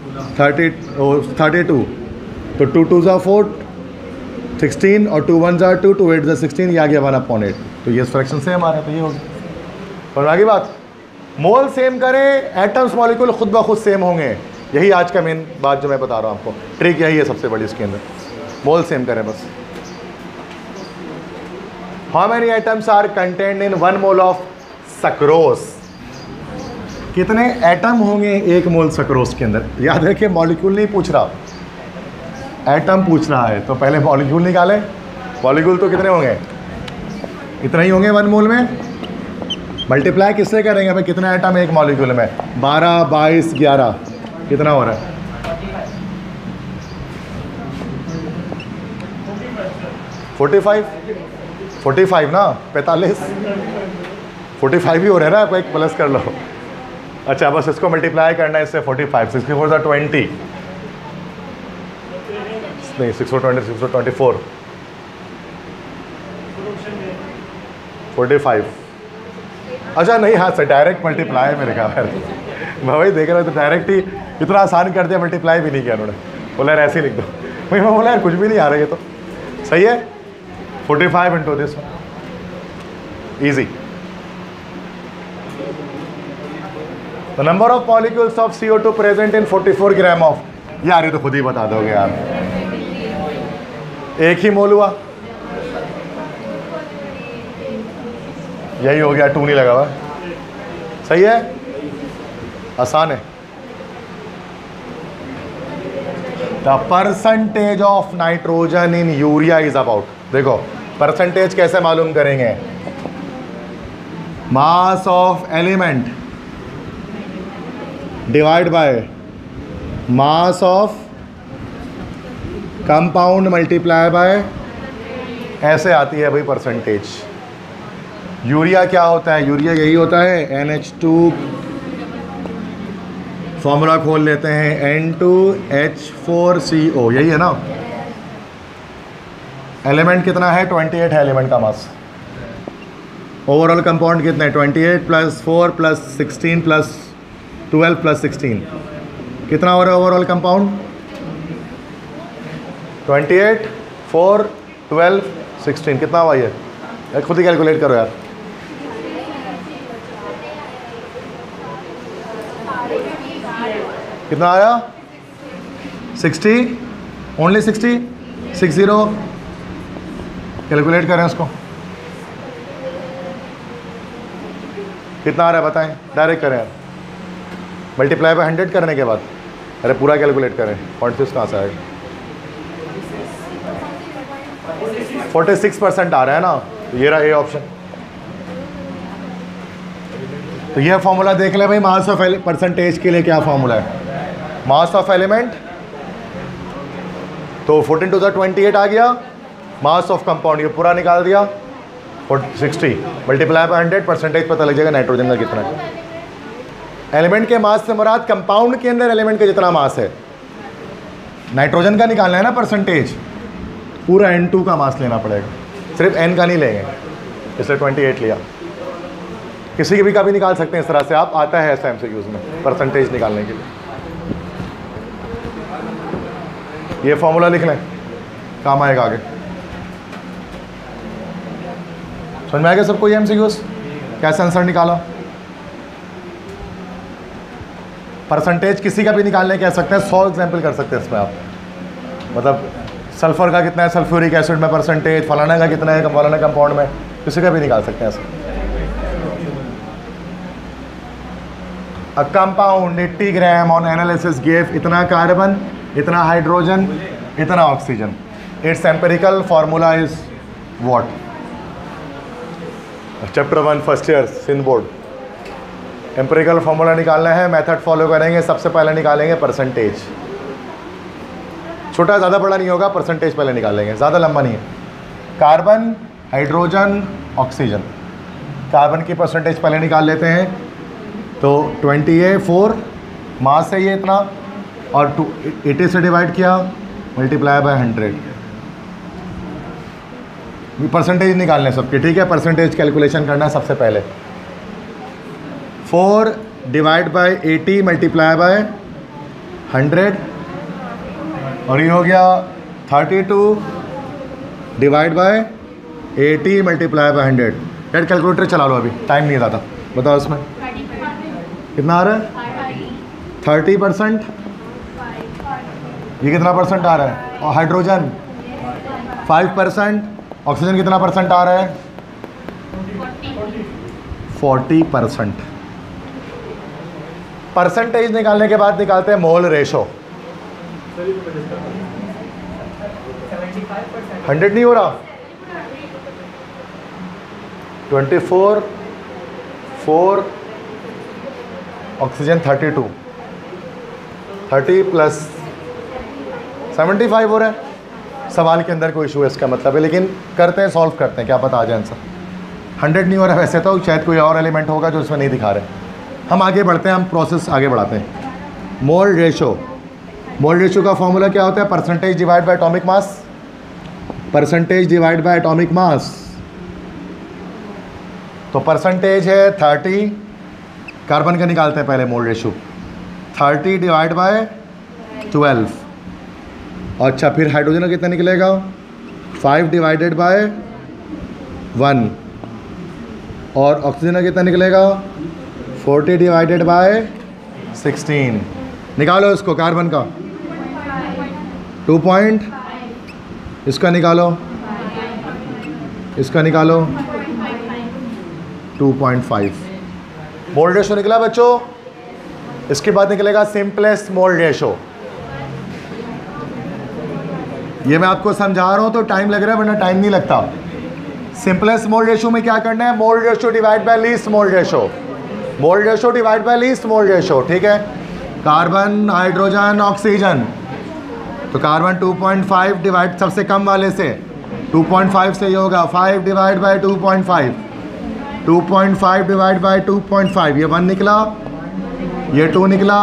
32, तो 2 2 ज़ा 4, 16 और 2 1 ज़ा 2, 2 8 ज़ा 16, ये आ गया 1/8। तो ये फ्रैक्शन सेम आ रहा है, तो ये होगी। और आगे बात, मोल सेम करें, एटम्स मॉलिक्यूल खुद ब खुद सेम होंगे। यही आज का मेन बात जो मैं बता रहा हूँ आपको, ट्रिक यही है सबसे बड़ी इसके अंदर, मोल सेम करें बस। How many atoms are contained in 1 mole of sucrose? कितने एटम होंगे 1 मोल सक्रोस के अंदर? याद रखिए मॉलिक्यूल नहीं पूछ रहा, एटम पूछ रहा है। तो पहले मॉलिक्यूल निकाले। मॉलिक्यूल तो कितने होंगे? इतना ही होंगे 1 मोल में। मल्टीप्लाई किससे करेंगे भाई? कितने एटम एक मॉलिक्यूल में? 12 22 11, कितना हो रहा है? 45 ना, 45 45 ही हो रहा है ना, कोई प्लस कर लो। अच्छा बस इसको मल्टीप्लाई करना है इससे 45, 64 ज़ा 20, नहीं 620 624 45। अच्छा नहीं, हाँ सर डायरेक्ट मल्टीप्लाई में लिखा है। मैं वही देख रहा था, डायरेक्ट ही इतना आसान कर दिया, मल्टीप्लाई भी नहीं किया उन्होंने। बोला यार ऐसे ही लिख दो। भाई मैं बोला यार कुछ भी नहीं आ रहा ये तो सही है। 45 into this easy. The number of molecules of CO2 present in 44 gram of, यार ये तो खुद ही बता दोगे यार, एक ही मोल हुआ, यही हो गया, 2 नहीं लगा हुआ, सही है, आसान है। The percentage of nitrogen in urea is about, देखो परसेंटेज कैसे मालूम करेंगे? Mass of element divide by mass of compound multiply by, ऐसे आती है भाई परसेंटेज। यूरिया क्या होता है? यूरिया यही होता है NH2, फॉर्मूला खोल लेते हैं N2H4CO, यही है ना। एलिमेंट कितना है? 28 है एलिमेंट का मास। ओवरऑल कंपाउंड कितना है? 28 + 4 + 16 + 12 + 16, कितना हो रहा है ओवरऑल कंपाउंड? 28 4 12 16, कितना हुआ ये? खुद ही कैलकुलेट करो यार। कितना आया? 60, ओनली 60, 60। कैलकुलेट करें उसको, कितना आ रहा है बताएं, डायरेक्ट करें यार। मल्टीप्लाई बाय 100 करने के बाद, अरे पूरा कैलकुलेट करें। 0.6 कहाँ से आएगा? 46% आ रहा है ना, तो ये रहा ए ऑप्शन। तो यह फॉर्मूला देख ले भाई, मास ऑफ परसेंटेज के लिए क्या फॉर्मूला है? मास ऑफ एलिमेंट, तो 14 टू द 28 आ गया। मास ऑफ कंपाउंड ये पूरा निकाल दिया, 60 मल्टीप्लाई बाय 100, परसेंटेज पता लग जाएगा नाइट्रोजन का कितना है। एलिमेंट के मास से मुराद कंपाउंड के अंदर एलिमेंट का जितना मास है। नाइट्रोजन का निकालना है ना परसेंटेज, पूरा N2 का मास लेना पड़ेगा, सिर्फ N का नहीं लेंगे, इसलिए 28 लिया। किसी के भी का भी निकाल सकते हैं इस तरह से आप, आता है ऐसा MCQs में परसेंटेज निकालने के लिए। ये फॉर्मूला लिख लें, काम आएगा आगे। समझ में आ गया सबको ये MCQs कैसे आंसर निकाला? परसेंटेज किसी का भी निकालने कह सकते हैं, 100 एग्जाम्पल कर सकते हैं इसमें आप। मतलब सल्फर का कितना है सल्फ्यूरिक एसिड में परसेंटेज, फलाना का कितना है फलाना कंपाउंड में, किसी का भी निकाल सकते हैं ऐसे। A compound 80 gram on analysis give इतना कार्बन, इतना हाइड्रोजन, इतना oxygen. Its empirical formula is what? Chapter 1 first year Sindh board. Empirical formula निकालना है, मेथड फॉलो करेंगे। सबसे पहले निकालेंगे परसेंटेज, छोटा ज़्यादा बड़ा नहीं होगा, परसेंटेज पहले निकालेंगे, ज़्यादा लंबा नहीं है। कार्बन, हाइड्रोजन, ऑक्सीजन, कार्बन की परसेंटेज पहले निकाल लेते हैं। तो 20 है, 4 मास है ये इतना, और 80 से डिवाइड किया, मल्टीप्लाई बाय 100। परसेंटेज निकालने सबके, ठीक है। परसेंटेज कैलकुलेशन करना है सबसे पहले। 4 डिवाइड बाय 80 मल्टीप्लाई बाय 100, और ये हो गया 32 divide by 80 multiply by 100। That calculator चला लो, अभी टाइम नहीं ज़्यादा। बताओ इसमें कितना आ रहा है? 30%। ये कितना परसेंट आ रहा है? और हाइड्रोजन 5%। ऑक्सीजन कितना परसेंट आ रहा है? 40%। परसेंटेज निकालने के बाद निकालते हैं मोल रेशो। 100 नहीं हो रहा, 24, 4, ऑक्सीजन 32, 30 प्लस 75 हो रहा है। सवाल के अंदर कोई इशू है इसका मतलब है, लेकिन करते हैं, सॉल्व करते हैं, क्या पता आ जाए आंसर। 100 नहीं हो रहा वैसे तो, शायद कोई और एलिमेंट होगा जो इसमें नहीं दिखा रहे। हम आगे बढ़ते हैं, हम प्रोसेस आगे बढ़ाते हैं। मोल रेशो, मोल रेशो का फॉर्मूला क्या होता है? Percentage divide by atomic mass, percentage divide by atomic mass. तो परसेंटेज है 30, कार्बन का निकालते हैं पहले मोल रेशो, 30 डिवाइड बाय 12। अच्छा, फिर हाइड्रोजन का कितना निकलेगा? 5 डिवाइडेड बाय 1, और ऑक्सीजन का कितना निकलेगा? 40 डिवाइडेड बाय 16। निकालो इसको, कार्बन का 2 पॉइंट, इसका निकालो, इसका निकालो 2.5। मोल रेशो निकला बच्चों। इसके बाद निकलेगा सिंपलेस्ट मोल रेशो। ये मैं आपको समझा रहा हूँ तो टाइम लग रहा है, वरना टाइम नहीं लगता। सिंपलेस्ट मोल रेशो में क्या करना है? Mole ratio divide by least mole ratio, mole ratio divide by least mole ratio, ठीक है। कार्बन, हाइड्रोजन, ऑक्सीजन, तो कार्बन 2.5 डिवाइड सबसे कम वाले से 2.5 से ये होगा 5 डिवाइड बाय 2.5, 2.5 डिवाइड बाय 2.5, ये 1 निकला, ये 2 निकला,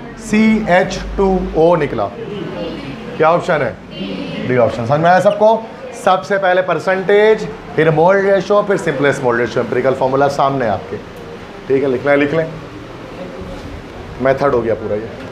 CH2O निकला। क्या ऑप्शन है? D option. समझ में आया सबको? सबसे पहले परसेंटेज, फिर मोल रेशो, फिर simplest mole ratio. Empirical formula सामने आपके, ठीक है। लिखना है लिख लें, मेथड हो गया पूरा ये।